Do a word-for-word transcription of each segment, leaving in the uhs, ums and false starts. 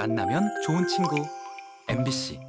만나면 좋은 친구 엠비씨.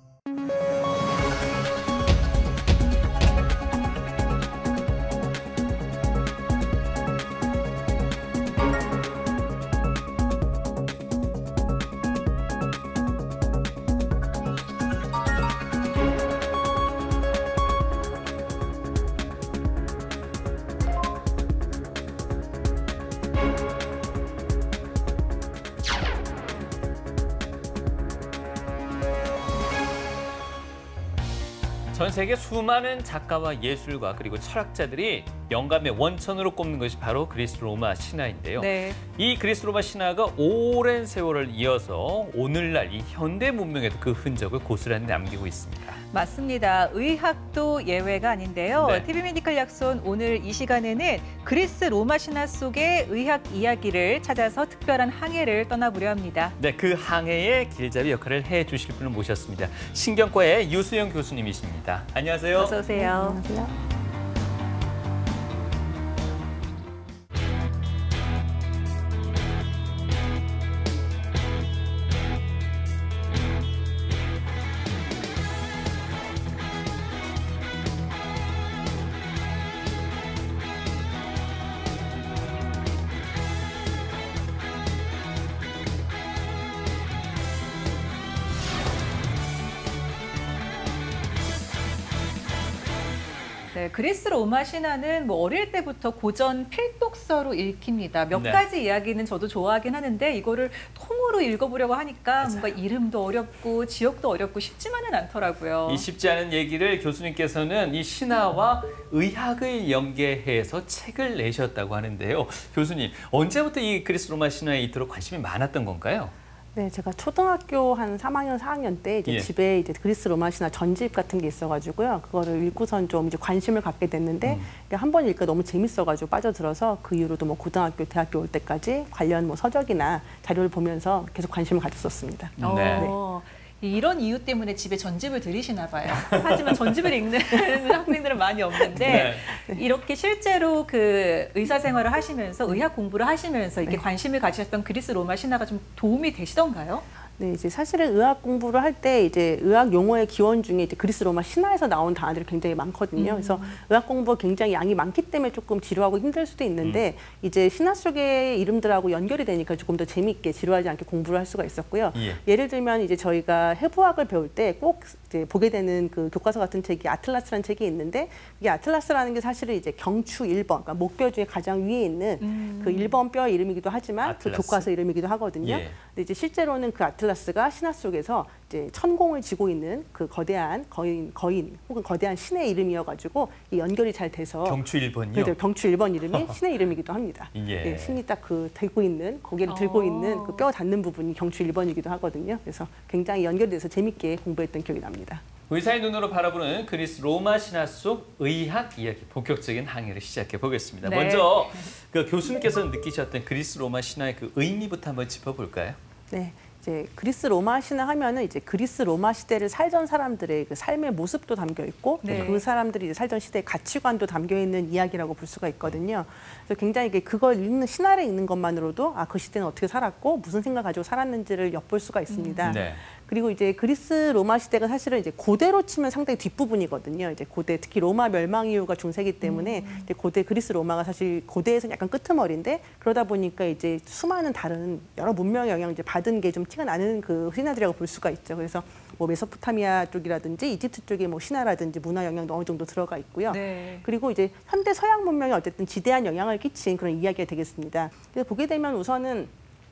전 세계 수많은 작가와 예술가 그리고 철학자들이 영감의 원천으로 꼽는 것이 바로 그리스 로마 신화인데요. 네. 이 그리스 로마 신화가 오랜 세월을 이어서 오늘날 이 현대 문명에도 그 흔적을 고스란히 남기고 있습니다. 맞습니다. 의학도 예외가 아닌데요. 네. 티비 메디컬 약손 오늘 이 시간에는 그리스 로마 신화 속의 의학 이야기를 찾아서 특별한 항해를 떠나보려 합니다. 네, 그 항해의 길잡이 역할을 해주실 분을 모셨습니다. 신경과의 유수영 교수님이십니다. 안녕하세요. 어서 오세요. 네, 안녕하세요. 네, 그리스 로마 신화는 뭐 어릴 때부터 고전 필독서로 읽힙니다. 몇 네. 가지 이야기는 저도 좋아하긴 하는데 이거를 통으로 읽어보려고 하니까 맞아요. 뭔가 이름도 어렵고 지역도 어렵고 쉽지만은 않더라고요. 이 쉽지 않은 얘기를 교수님께서는 이 신화와 의학을 연계해서 책을 내셨다고 하는데요. 교수님, 언제부터 이 그리스 로마 신화에 이토록 관심이 많았던 건가요? 네, 제가 초등학교 한 삼 학년, 사 학년 때 이제 예. 집에 이제 그리스 로마 신화 전집 같은 게 있어가지고요. 그거를 읽고선 좀 이제 관심을 갖게 됐는데 음. 한 번 읽으니까 너무 재밌어가지고 빠져들어서 그 이후로도 뭐 고등학교, 대학교 올 때까지 관련 뭐 서적이나 자료를 보면서 계속 관심을 가졌었습니다. 네. 어, 이런 이유 때문에 집에 전집을 들이시나 봐요. 하지만 전집을 읽는 학생들은 많이 없는데 네. 이렇게 실제로 그 의사 생활을 하시면서 의학 공부를 하시면서 이렇게 네. 관심을 가지셨던 그리스 로마 신화가 좀 도움이 되시던가요? 네, 이제 사실은 의학 공부를 할 때 이제 의학 용어의 기원 중에 이제 그리스 로마 신화에서 나온 단어들이 굉장히 많거든요. 음. 그래서 의학 공부가 굉장히 양이 많기 때문에 조금 지루하고 힘들 수도 있는데 음. 이제 신화 속의 이름들하고 연결이 되니까 조금 더 재미있게 지루하지 않게 공부를 할 수가 있었고요. 예. 예를 들면 이제 저희가 해부학을 배울 때 꼭 이제 보게 되는 그 교과서 같은 책이 아틀라스라는 책이 있는데 이게 아틀라스라는 게 사실은 이제 경추 일 번, 그러니까 목뼈 중에 가장 위에 있는 음. 그 일 번 뼈 이름이기도 하지만 아틀라스. 그 교과서 이름이기도 하거든요. 예. 근데 이제 실제로는 그 아틀라스가 신화 속에서 이제 천공을 쥐고 있는 그 거대한 거인, 거인 혹은 거대한 신의 이름이어가지고 이 연결이 잘 돼서 경추 일 번이요? 네, 경추 일 번 이름이 신의 이름이기도 합니다. 예. 예, 신이 딱 그 들고 있는 고개를 들고 어. 있는 그 뼈 닿는 부분이 경추 일 번이기도 하거든요. 그래서 굉장히 연결돼서 재밌게 공부했던 기억이 납니다. 의사의 눈으로 바라보는 그리스 로마 신화 속 의학 이야기 본격적인 항해를 시작해 보겠습니다. 네. 먼저 그 교수님께서 느끼셨던 그리스 로마 신화의 그 의미부터 한번 짚어볼까요? 네. 이제 그리스 로마 신화 하면은 이제 그리스 로마 시대를 살던 사람들의 그 삶의 모습도 담겨 있고 네. 그 사람들이 이제 살던 시대의 가치관도 담겨 있는 이야기라고 볼 수가 있거든요. 그래서 굉장히 이게 그걸 읽는 신화를 읽는 것만으로도 아, 그 시대는 어떻게 살았고 무슨 생각 가지고 살았는지를 엿볼 수가 있습니다. 음. 네. 그리고 이제 그리스 로마 시대가 사실은 이제 고대로 치면 상당히 뒷부분이거든요. 이제 고대 특히 로마 멸망 이후가 중세기 때문에 음. 이제 고대 그리스 로마가 사실 고대에서는 약간 끄트머리인데 그러다 보니까 이제 수많은 다른 여러 문명의 영향을 이제 받은 게 좀 티가 나는 그 신화들이라고 볼 수가 있죠. 그래서 뭐 메소포타미아 쪽이라든지 이집트 쪽의 뭐 신화라든지 문화 영향도 어느 정도 들어가 있고요. 네. 그리고 이제 현대 서양 문명에 어쨌든 지대한 영향을 끼친 그런 이야기가 되겠습니다. 그래서 보게 되면 우선은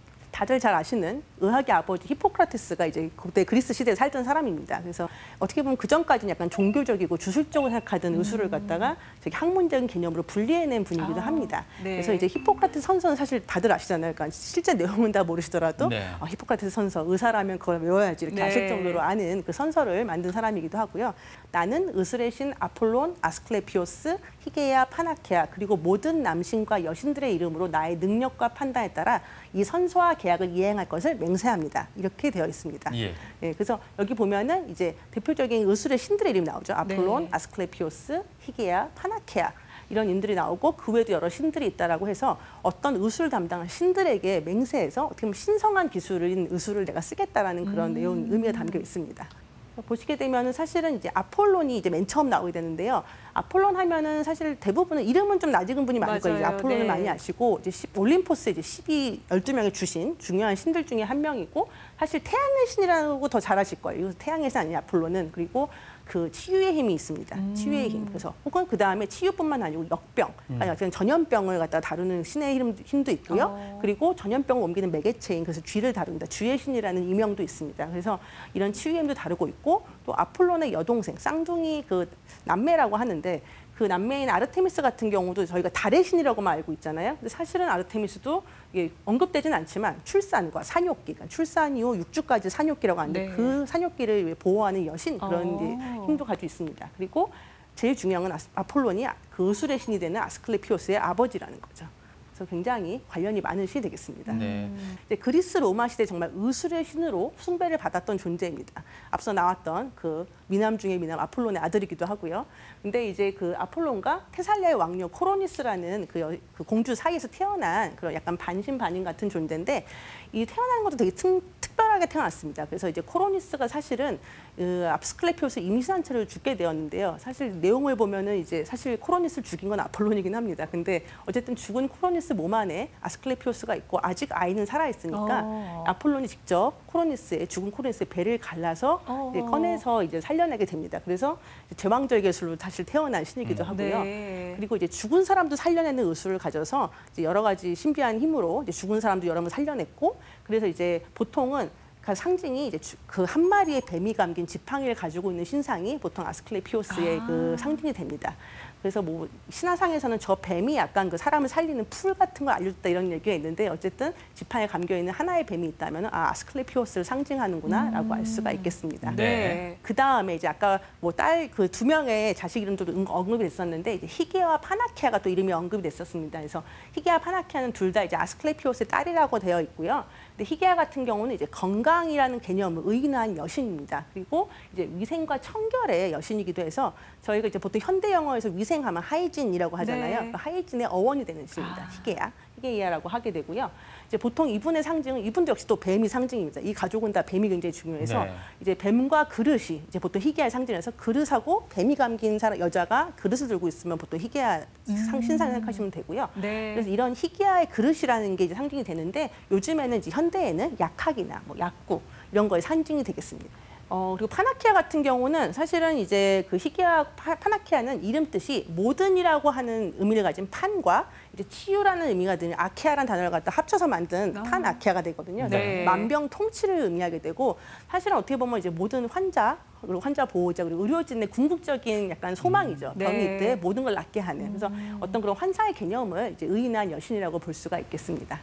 다들 잘 아시는 의학의 아버지 히포크라테스가 이제 그때 그리스 시대에 살던 사람입니다. 그래서 어떻게 보면 그 전까지는 약간 종교적이고 주술적으로 생각하던 음. 의술을 갖다가 저기 학문적인 개념으로 분리해낸 분이기도 아, 합니다. 네. 그래서 이제 히포크라테스 선서는 사실 다들 아시잖아요. 그러니까 실제 내용은 다 모르시더라도 네. 어, 히포크라테스 선서 의사라면 그걸 외워야지 이렇게 네. 아실 정도로 아는 그 선서를 만든 사람이기도 하고요. 나는 의술의 신 아폴론, 아스클레피오스, 히게야, 파나케아 그리고 모든 남신과 여신들의 이름으로 나의 능력과 판단에 따라 이 선서와 계약을 이행할 것을 맹세합니다. 이렇게 되어 있습니다. 예. 예, 그래서 여기 보면은 이제 대표적인 의술의 신들의 이름이 나오죠. 아폴론, 네. 아스클레피오스, 히게야, 파나케아. 이런 인들이 나오고 그 외에도 여러 신들이 있다라고 해서 어떤 의술 담당한 신들에게 맹세해서 어떻게 보면 신성한 기술인 의술을 내가 쓰겠다라는 그런 음. 내용 의미가 담겨 있습니다. 보시게 되면은 사실은 이제 아폴론이 이제 맨 처음 나오게 되는데요. 아폴론 하면은 사실 대부분은 이름은 좀 낯익은 분이 많을 거예요. 이제 맞아요. 아폴론을 네. 많이 아시고 이제 십- 올림포스 이제 십이, 열두 명의 주신 중요한 신들 중에 한 명이고 사실 태양의 신이라고 더 잘 아실 거예요. 이거 태양의 신 아니에요, 아폴론은. 그리고 그 치유의 힘이 있습니다. 음. 치유의 힘. 그래서 혹은 그 다음에 치유뿐만 아니고 역병, 아니 어떤 전염병을 갖다 다루는 신의 힘, 힘도 있고요. 어. 그리고 전염병을 옮기는 매개체인 그래서 쥐를 다룬다. 쥐의 신이라는 이명도 있습니다. 그래서 이런 치유의 힘도 다루고 있고 또 아폴론의 여동생, 쌍둥이 그 남매라고 하는데 그 남매인 아르테미스 같은 경우도 저희가 달의 신이라고만 알고 있잖아요. 근데 사실은 아르테미스도 이게 언급되진 않지만 출산과 산욕기, 그러니까 출산 이후 육 주까지 산욕기라고 하는데 네. 그 산욕기를 보호하는 여신 그런 어. 이제 힘도 가지고 있습니다. 그리고 제일 중요한 건 아스- 아폴론이 그 의술의 신이 되는 아스클레피오스의 아버지라는 거죠. 그래서 굉장히 관련이 많은 신이 되겠습니다. 네. 이제 그리스 로마 시대 정말 의술의 신으로 숭배를 받았던 존재입니다. 앞서 나왔던 그 미남 중의 미남 아폴론의 아들이기도 하고요. 근데 이제 그 아폴론과 테살리아의 왕녀 코로니스라는 그, 여- 그 공주 사이에서 태어난 그런 약간 반신반인 같은 존재인데 이 태어나는 것도 되게 특, 특별하게 태어났습니다. 그래서 이제 코로니스가 사실은 그 아스클레피오스 임신한 채로 죽게 되었는데요. 사실 내용을 보면은 이제 사실 코로니스를 죽인 건 아폴론이긴 합니다. 근데 어쨌든 죽은 코로니스 몸 안에 아스클레피오스가 있고 아직 아이는 살아 있으니까 어. 아폴론이 직접 코로니스의 죽은 코로니스의 배를 갈라서 어. 이제 꺼내서 이제 살려내게 됩니다. 그래서 이제 제왕절 예술로 다시 태어난 신이기도 하고요. 네. 그리고 이제 죽은 사람도 살려내는 의술을 가져서 이제 여러 가지 신비한 힘으로 이제 죽은 사람도 여러 번 살려냈고 그래서 이제 보통은 그 상징이 이제 그 한 마리의 뱀이 감긴 지팡이를 가지고 있는 신상이 보통 아스클레피오스의 아. 그 상징이 됩니다. 그래서 뭐 신화상에서는 저 뱀이 약간 그 사람을 살리는 풀 같은 걸 알려줬다 이런 얘기가 있는데 어쨌든 지팡이에 감겨 있는 하나의 뱀이 있다면 아 아스클레피오스를 상징하는구나라고 알 수가 있겠습니다. 네. 그 다음에 이제 아까 뭐 딸 그 두 명의 자식 이름도 응- 언급이 됐었는데 이제 히게와 파나케아가 또 이름이 언급이 됐었습니다. 그래서 히게와 파나케아는 둘 다 이제 아스클레피오스의 딸이라고 되어 있고요. 근데 히게아 같은 경우는 이제 건강이라는 개념을 의인한 여신입니다. 그리고 이제 위생과 청결의 여신이기도 해서 저희가 이제 보통 현대 영어에서 위생하면 하이진이라고 하잖아요. 네. 그 하이진의 어원이 되는 신입니다. 아. 히게아. 히게이아라고 하게 되고요. 이제 보통 이분의 상징은 이분도 역시 또 뱀이 상징입니다. 이 가족은 다 뱀이 굉장히 중요해서 네. 이제 뱀과 그릇이 이제 보통 희귀아의 상징에서 그릇하고 뱀이 감긴 사람 여자가 그릇을 들고 있으면 보통 희귀아 상 신상을 생각하시면 되고요. 네. 그래서 이런 희귀아의 그릇이라는 게 이제 상징이 되는데 요즘에는 이제 현대에는 약학이나 뭐 약국 이런 거의 상징이 되겠습니다. 어, 그리고 파나키아 같은 경우는 사실은 이제 그 희귀아 파, 파나키아는 이름 뜻이 모든이라고 하는 의미를 가진 판과 이제 치유라는 의미가 드는 아케아라는 단어를 갖다 합쳐서 만든 아. 판 아케아가 되거든요. 네. 만병통치를 의미하게 되고 사실은 어떻게 보면 이제 모든 환자 그리고 환자 보호자 그리고 의료진의 궁극적인 약간 소망이죠. 네. 병이 때 모든 걸 낫게 하는 그래서 어떤 그런 환사의 개념을 이제 의인한 여신이라고 볼 수가 있겠습니다.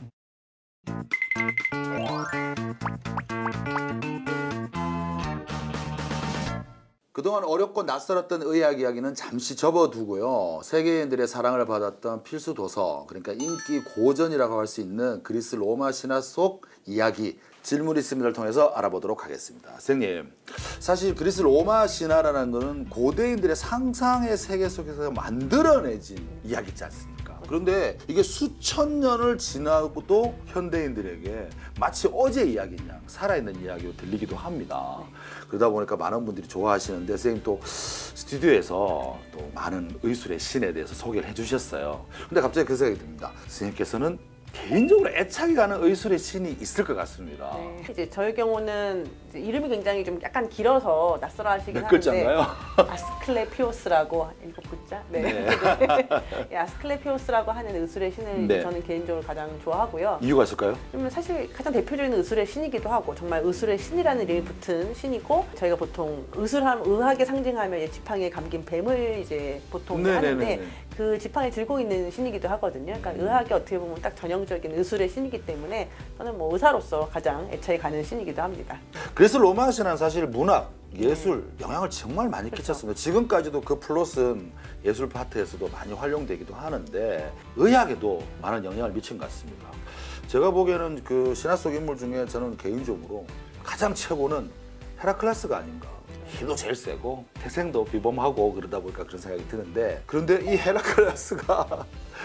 그동안 어렵고 낯설었던 의학 이야기는 잠시 접어두고요. 세계인들의 사랑을 받았던 필수 도서, 그러니까 인기 고전이라고 할 수 있는 그리스 로마 신화 속 이야기, 질문 있음을 통해서 알아보도록 하겠습니다. 선생님, 사실 그리스 로마 신화라는 것은 고대인들의 상상의 세계 속에서 만들어내진 이야기지 않습니까? 그런데 이게 수천 년을 지나고도 현대인들에게 마치 어제 이야기인 양 살아있는 이야기로 들리기도 합니다. 그러다 보니까 많은 분들이 좋아하시는데 선생님 또 스튜디오에서 또 많은 의술의 신에 대해서 소개를 해주셨어요. 근데 갑자기 그 생각이 듭니다. 선생님께서는 개인적으로 애착이 가는 의술의 신이 있을 것 같습니다. 네. 이제 저의 경우는 이제 이름이 굉장히 좀 약간 길어서 낯설어하시긴 몇 하는데 글자인가요? 아스클레피오스라고 일곱 글자. 네. 네. 네, 아스클레피오스라고 하는 의술의 신을 네. 저는 개인적으로 가장 좋아하고요. 이유가 있을까요? 그러면 사실 가장 대표적인 의술의 신이기도 하고 정말 의술의 신이라는 이름이 붙은 신이고 저희가 보통 의술함 의학에 상징하면 이제 지팡이에 감긴 뱀을 이제 보통 네네네네. 하는데 그 지팡이 들고 있는 신이기도 하거든요. 그러니까 의학이 어떻게 보면 딱 전형적인 의술의 신이기 때문에 저는 뭐 의사로서 가장 애착이 가는 신이기도 합니다. 그래서 로마 신화는 사실 문학, 예술 영향을 정말 많이 끼쳤습니다. 지금까지도 그 플롯은 예술 파트에서도 많이 활용되기도 하는데 의학에도 많은 영향을 미친 것 같습니다. 제가 보기에는 그 신화 속 인물 중에 저는 개인적으로 가장 최고는 헤라클레스가 아닌가. 힘도 제일 세고 태생도 비범하고 그러다 보니까 그런 생각이 드는데 그런데 이 헤라클레스가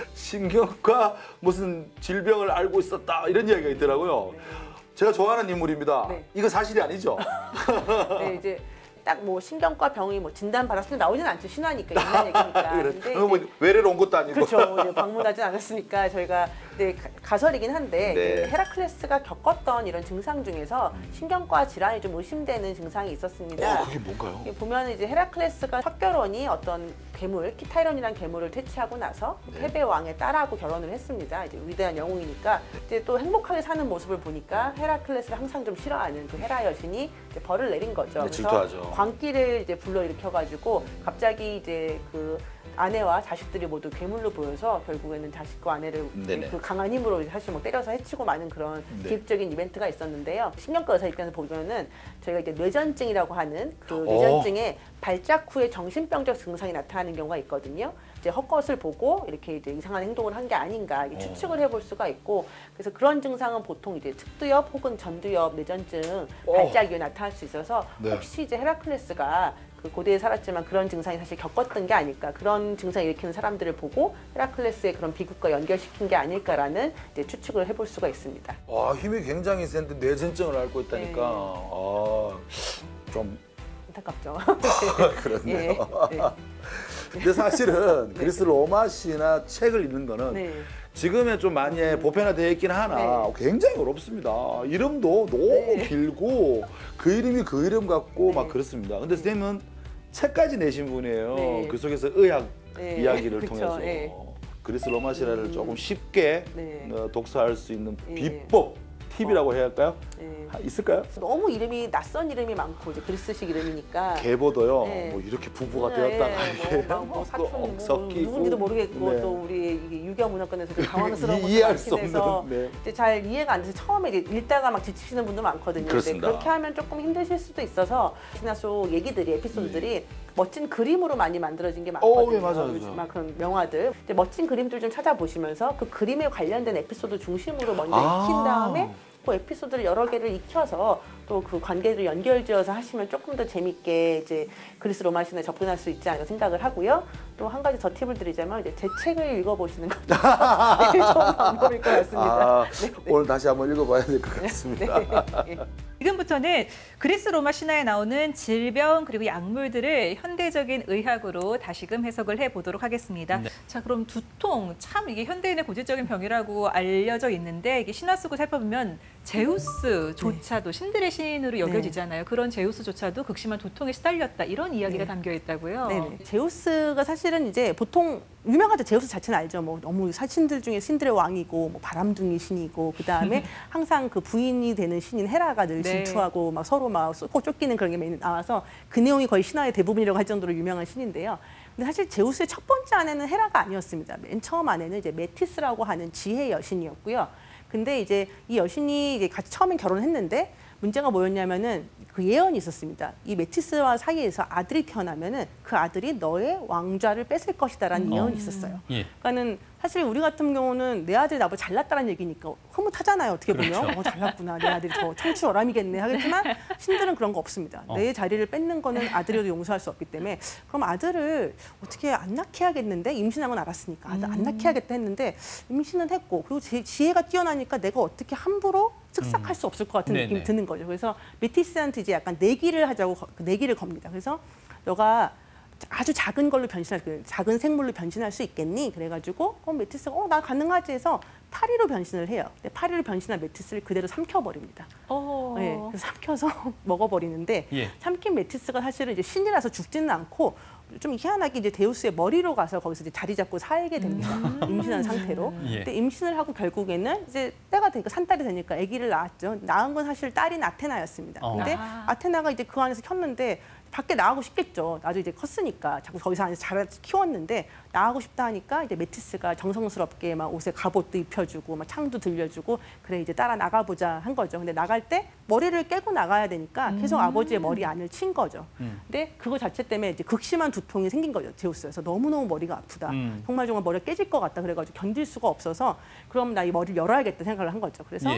신경과 무슨 질병을 알고 있었다 이런 이야기가 있더라고요. 제가 좋아하는 인물입니다. 네. 이거 사실이 아니죠? 네, 이제 딱 뭐 신경과 병이 뭐 진단 받았을 때 나오진 않죠. 신화니까 옛날 얘기니까. 그래. 근데 뭐 이제 외래로 온 것도 아니고. 그렇죠. 이제 방문하지 않았으니까 저희가 네, 가- 가설이긴 한데 네. 이제 헤라클레스가 겪었던 이런 증상 중에서 신경과 질환이 좀 의심되는 증상이 있었습니다. 어, 그게 뭔가요? 이게 보면 이제 헤라클레스가 첫 결혼이 어떤 괴물, 키타이론이라는 괴물을 퇴치하고 나서 네. 테베 왕의 딸하고 결혼을 했습니다. 이제 위대한 영웅이니까 이제 또 행복하게 사는 모습을 보니까 헤라클레스를 항상 좀 싫어하는 그 헤라 여신이 이제 벌을 내린 거죠. 네, 질투하죠. 광기를 이제 불러일으켜가지고 갑자기 이제 그 아내와 자식들이 모두 괴물로 보여서 결국에는 자식과 아내를 네네. 그 강한 힘으로 사실 뭐 때려서 해치고 마는 그런 네. 기획적인 이벤트가 있었는데요. 신경과 의사 입장에서 보면은 저희가 이제 뇌전증이라고 하는 그 어. 뇌전증에 발작 후에 정신병적 증상이 나타나는 경우가 있거든요. 이제 헛것을 보고 이렇게 이제 이상한 행동을 한 게 아닌가 이게 추측을 해볼 수가 있고 그래서 그런 증상은 보통 이제 측두엽 혹은 전두엽 뇌전증 발작 이후에 나타날 수 있어서 네. 혹시 이제 헤라클레스가 그 고대에 살았지만 그런 증상이 사실 겪었던 게 아닐까 그런 증상을 일으키는 사람들을 보고 헤라클레스의 그런 비극과 연결시킨 게 아닐까라는 이제 추측을 해볼 수가 있습니다. 와, 힘이 굉장히 센데 뇌전증을 앓고 있다니까. 네. 아, 좀 안타깝죠. 그렇네요. 예, 네. 근데 사실은 그리스 로마 시나 책을 읽는 거는 네. 지금은 좀 많이 보편화되어 있긴 하나 네. 굉장히 어렵습니다. 이름도 너무 네. 길고 그 이름이 그 이름 같고 네. 막 그렇습니다. 근데 선생님은 책까지 내신 분이에요. 네. 그 속에서 의학 네. 이야기를 그쵸, 통해서 네. 그리스 로마 시라를 음. 조금 쉽게 네. 어, 독서할 수 있는 네. 비법, 팁이라고 해야 할까요? 네. 하- 있을까요? 너무 이름이 낯선 이름이 많고 이제 그리스식 이름이니까 계보도요. 네. 뭐 이렇게 부부가 네, 되었다가 이렇게 뭐, 막 뭐 사촌 뭐 섞이고. 누군지도 모르겠고 네. 또 우리 이게 유교 문화권에서 좀 당황스러운 이- 것도 이해할 많긴 수 없는, 해서 네. 이제 잘 이해가 안 돼서 처음에 이제 읽다가 막 지치시는 분도 많거든요. 그렇습니다. 근데 그렇게 하면 조금 힘드실 수도 있어서 지나 속 얘기들이 에피소드들이 멋진 그림으로 많이 만들어진 게 많거든요. 어, 예, 맞아요, 요즘 맞아요. 막 그런 명화들. 이제 멋진 그림들 좀 찾아보시면서 그 그림에 관련된 에피소드 중심으로 먼저 아. 익힌 다음에 그 에피소드를 여러 개를 익혀서 또 그 관계를 연결지어서 하시면 조금 더 재밌게 이제 그리스 로마 신에 접근할 수 있지 않을까 생각을 하고요. 또 한 가지 더 팁을 드리자면 이제 제 책을 읽어보시는 것도 되게 좋은 방법일 것 같습니다. 아, 오늘 다시 한번 읽어봐야 될 것 같습니다. 네. 지금부터는 그리스 로마 신화에 나오는 질병 그리고 약물들을 현대적인 의학으로 다시금 해석을 해보도록 하겠습니다. 네. 자, 그럼 두통 참 이게 현대인의 고질적인 병이라고 알려져 있는데 이게 신화 속을 살펴보면 제우스조차도 신들의 신으로 여겨지잖아요. 그런 제우스조차도 극심한 두통에 시달렸다 이런 이야기가 네. 담겨 있다고요. 네네. 제우스가 사실은 이제 보통 유명하죠. 제우스 자체는 알죠. 뭐 너무 신들 중에 신들의 왕이고 뭐 바람둥이 신이고 그 다음에 항상 그 부인이 되는 신인 헤라가 늘 네. 질투하고 막 서로 막 쏟고 쫓기는 그런 게 많이 나와서 그 내용이 거의 신화의 대부분이라고 할 정도로 유명한 신인데요. 근데 사실 제우스의 첫 번째 아내는 헤라가 아니었습니다. 맨 처음 아내는 이제 메티스라고 하는 지혜 여신이었고요. 근데 이제 이 여신이 이제 같이 처음엔 결혼했는데 문제가 뭐였냐면은 그 예언이 있었습니다. 이 메티스와 사이에서 아들이 태어나면은 그 아들이 너의 왕좌를 뺏을 것이다라는 예언이 있었어요. 예. 그러니까는 사실 우리 같은 경우는 내 아들이 나보다 잘났다는 얘기니까 흐뭇하잖아요. 어떻게 보면 그렇죠. 어, 잘났구나. 내 아들이 더 청출어람이겠네 하겠지만 신들은 그런 거 없습니다. 어. 내 자리를 뺏는 거는 아들이라도 용서할 수 없기 때문에 그럼 아들을 어떻게 안 낳게 해야겠는데 임신한 건 알았으니까 아들 안 낳게 해야겠다 했는데 임신은 했고 그리고 제 지혜가 뛰어나니까 내가 어떻게 함부로 쓱싹할 수 없을 것 같은 네네. 느낌이 드는 거죠. 그래서 메티스한테 이제 약간 내기를 하자고 거- 내기를 겁니다. 그래서 너가 아주 작은 걸로 변신할 그 작은 생물로 변신할 수 있겠니? 그래가지고 어, 메티스가 어, 나 가능하지 해서 파리로 변신을 해요. 근데 파리로 변신한 메티스를 그대로 삼켜버립니다. 어. 네, 그래서 삼켜서 먹어버리는데 예. 삼킨 메티스가 사실은 이제 신이라서 죽지는 않고 좀 희한하게 이제 데우스의 머리로 가서 거기서 이제 자리 잡고 살게 됩니다. 임신한 상태로. 예. 근데 임신을 하고 결국에는 이제 때가 되니까 산딸이 되니까 아기를 낳았죠. 낳은 건 사실 딸인 아테나였습니다. 어. 근데 아. 아테나가 이제 그 안에서 켰는데 밖에 나가고 싶겠죠. 나도 이제 컸으니까 자꾸 거기서 안에서 잘 키웠는데 나가고 싶다 하니까 이제 메티스가 정성스럽게 막 옷에 갑옷도 입혀주고 막 창도 들려주고 그래 이제 따라 나가보자 한 거죠. 근데 나갈 때 머리를 깨고 나가야 되니까 계속 아버지의 머리 안을 친 거죠. 음. 근데 그거 자체 때문에 이제 극심한 두통이 생긴 거죠. 제우스에서 너무너무 머리가 아프다. 음. 정말 정말 머리가 깨질 것 같다. 그래가지고 견딜 수가 없어서 그럼 나 이 머리를 열어야겠다 생각을 한 거죠. 그래서 예.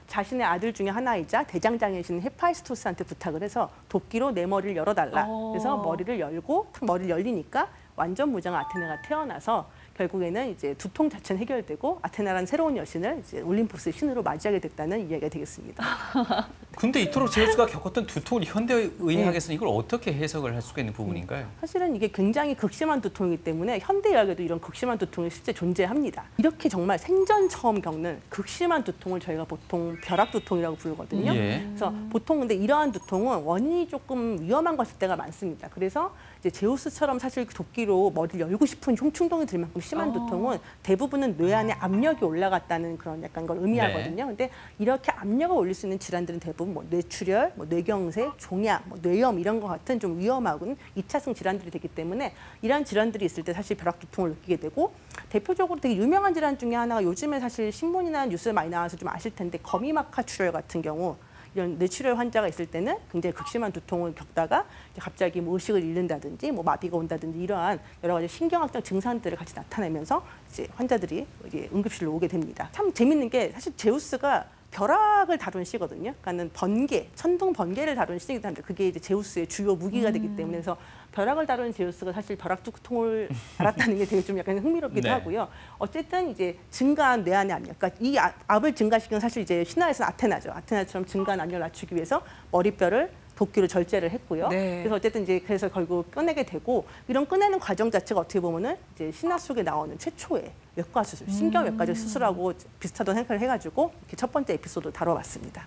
자신의 아들 중에 하나이자 대장장이신 헤파이스토스한테 부탁을 해서 도끼로 내 머리를 열어달라. 오. 그래서 머리를 열고 탁 머리를 열리니까 완전 무장한 아테네가 태어나서 결국에는 이제 두통 자체는 해결되고 아테나라는 새로운 여신을 이제 올림포스의 신으로 맞이하게 됐다는 이야기가 되겠습니다. 근데 이토록 제우스가 겪었던 두통을 현대의학에서는 이걸 어떻게 해석을 할 수가 있는 부분인가요? 사실은 이게 굉장히 극심한 두통이기 때문에 현대의학에도 이런 극심한 두통이 실제 존재합니다. 이렇게 정말 생전 처음 겪는 극심한 두통을 저희가 보통 벼락 두통이라고 부르거든요. 예. 그래서 보통 근데 이러한 두통은 원인이 조금 위험한 것일 때가 많습니다. 그래서 이제 제우스처럼 사실 도끼로 머리를 열고 싶은 흉충동이 들 만큼 심한 두통은 대부분은 뇌 안에 압력이 올라갔다는 그런 약간 걸 의미하거든요. 근데 이렇게 압력을 올릴 수 있는 질환들은 대부분 뭐 뇌출혈, 뭐 뇌경색, 종양, 뭐 뇌염 이런 것 같은 좀 위험하고 이 차성 질환들이 되기 때문에 이러한 질환들이 있을 때 사실 벼락 두통을 느끼게 되고 대표적으로 되게 유명한 질환 중에 하나가 요즘에 사실 신문이나 뉴스에 많이 나와서 좀 아실 텐데 거미막하 출혈 같은 경우 이런 뇌출혈 환자가 있을 때는 굉장히 극심한 두통을 겪다가 이제 갑자기 뭐 의식을 잃는다든지 뭐 마비가 온다든지 이러한 여러 가지 신경학적 증상들을 같이 나타내면서 이제 환자들이 이제 응급실로 오게 됩니다. 참 재밌는 게 사실 제우스가 벼락을 다룬 시거든요. 그러니까는 번개, 천둥 번개를 다룬 시이기도 합니다. 그게 이제 제우스의 주요 무기가 되기 때문에 그래서 벼락을 다룬 제우스가 사실 벼락 두통을 알았다는 게 되게 좀 약간 흥미롭기도 네. 하고요. 어쨌든 이제 증가한 뇌 안의 압력, 그러니까 이 아- 압을 증가시키는 사실 이제 신화에서는 아테나죠. 아테나처럼 증가한 압력을 낮추기 위해서 머리뼈를 도끼로 절제를 했고요. 네. 그래서 어쨌든 이제 그래서 결국 꺼내게 되고 이런 꺼내는 과정 자체가 어떻게 보면은 이제 신화 속에 나오는 최초의 외과 수술, 신경 외과적 수술하고 비슷하다고 생각을 해가지고 이렇게 첫 번째 에피소드 다뤄봤습니다.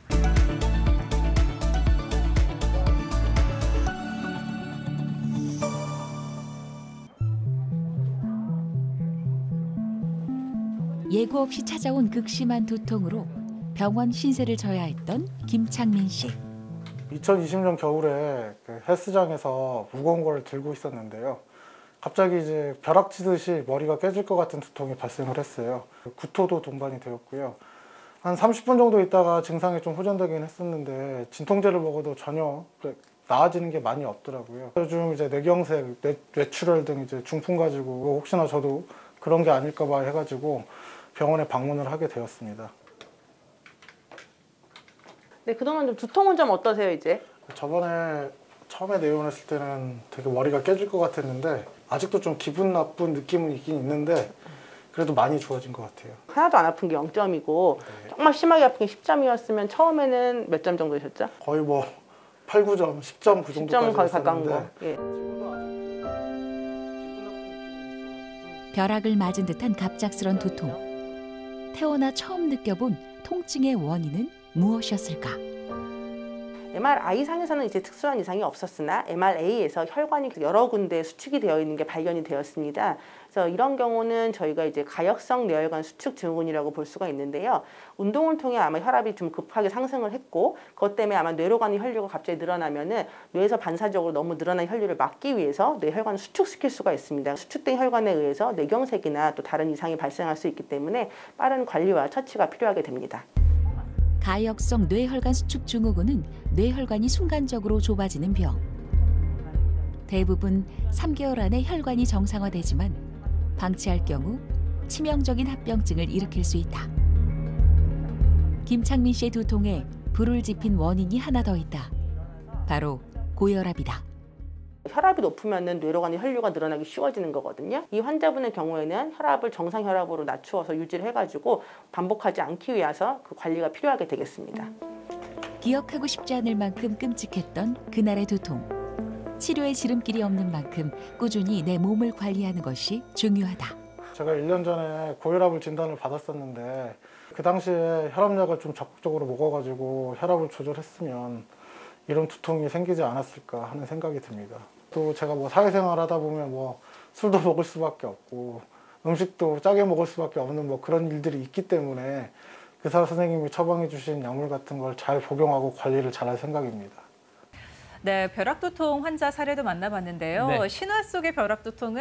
예고 없이 찾아온 극심한 두통으로 병원 신세를 져야 했던 김창민 씨. 이천이십 년 겨울에 그 헬스장에서 무거운 걸 들고 있었는데요. 갑자기 이제 벼락 치듯이 머리가 깨질 것 같은 두통이 발생을 했어요. 구토도 동반이 되었고요. 한 삼십 분 정도 있다가 증상이 좀 호전되긴 했었는데 진통제를 먹어도 전혀 나아지는 게 많이 없더라고요. 요즘 이제 뇌경색, 뇌, 뇌출혈 등 이제 중풍 가지고 혹시나 저도 그런 게 아닐까 봐 해가지고 병원에 방문을 하게 되었습니다. 네, 그동안 좀 두통은 좀 어떠세요, 이제? 저번에 처음에 내원했을 때는 되게 머리가 깨질 것 같았는데 아직도 좀 기분 나쁜 느낌은 있긴 있는데 그래도 많이 좋아진 것 같아요. 하나도 안 아픈 게 영 점이고 네. 정말 심하게 아픈 게 십 점이었으면 처음에는 몇 점 정도셨죠? 거의 뭐 팔, 구 점, 십 점 그 십 점 정도까지 거의 가까운 거. 했었는데 예. 벼락을 맞은 듯한 갑작스런 두통. 태어나 처음 느껴본 통증의 원인은 무엇이었을까? 엠알아이 상에서는 이제 특수한 이상이 없었으나 엠알에이에서 혈관이 여러 군데 수축이 되어 있는 게 발견이 되었습니다. 그래서 이런 경우는 저희가 이제 가역성 뇌혈관 수축 증후군이라고 볼 수가 있는데요. 운동을 통해 아마 혈압이 좀 급하게 상승을 했고 그것 때문에 아마 뇌로 가는 혈류가 갑자기 늘어나면은 뇌에서 반사적으로 너무 늘어난 혈류를 막기 위해서 뇌혈관을 수축시킬 수가 있습니다. 수축된 혈관에 의해서 뇌경색이나 또 다른 이상이 발생할 수 있기 때문에 빠른 관리와 처치가 필요하게 됩니다. 가역성 뇌혈관 수축 증후군은 뇌혈관이 순간적으로 좁아지는 병. 대부분 삼 개월 안에 혈관이 정상화되지만 방치할 경우 치명적인 합병증을 일으킬 수 있다. 김창민 씨의 두통에 불을 지핀 원인이 하나 더 있다. 바로 고혈압이다. 혈압이 높으면 뇌로 가는 혈류가 늘어나기 쉬워지는 거거든요. 이 환자분의 경우에는 혈압을 정상 혈압으로 낮추어서 유지를 해가지고 반복하지 않기 위해서 그 관리가 필요하게 되겠습니다. 기억하고 싶지 않을 만큼 끔찍했던 그날의 두통. 치료에 지름길이 없는 만큼 꾸준히 내 몸을 관리하는 것이 중요하다. 제가 일 년 전에 고혈압을 진단을 받았었는데 그 당시에 혈압약을 좀 적극적으로 먹어가지고 혈압을 조절했으면 이런 두통이 생기지 않았을까 하는 생각이 듭니다. 또 제가 뭐 사회생활 하다 보면 뭐 술도 먹을 수밖에 없고 음식도 짜게 먹을 수밖에 없는 뭐 그런 일들이 있기 때문에 의사 선생님이 처방해 주신 약물 같은 걸 잘 복용하고 관리를 잘할 생각입니다. 네, 벼락두통 환자 사례도 만나봤는데요. 네. 신화 속의 벼락두통은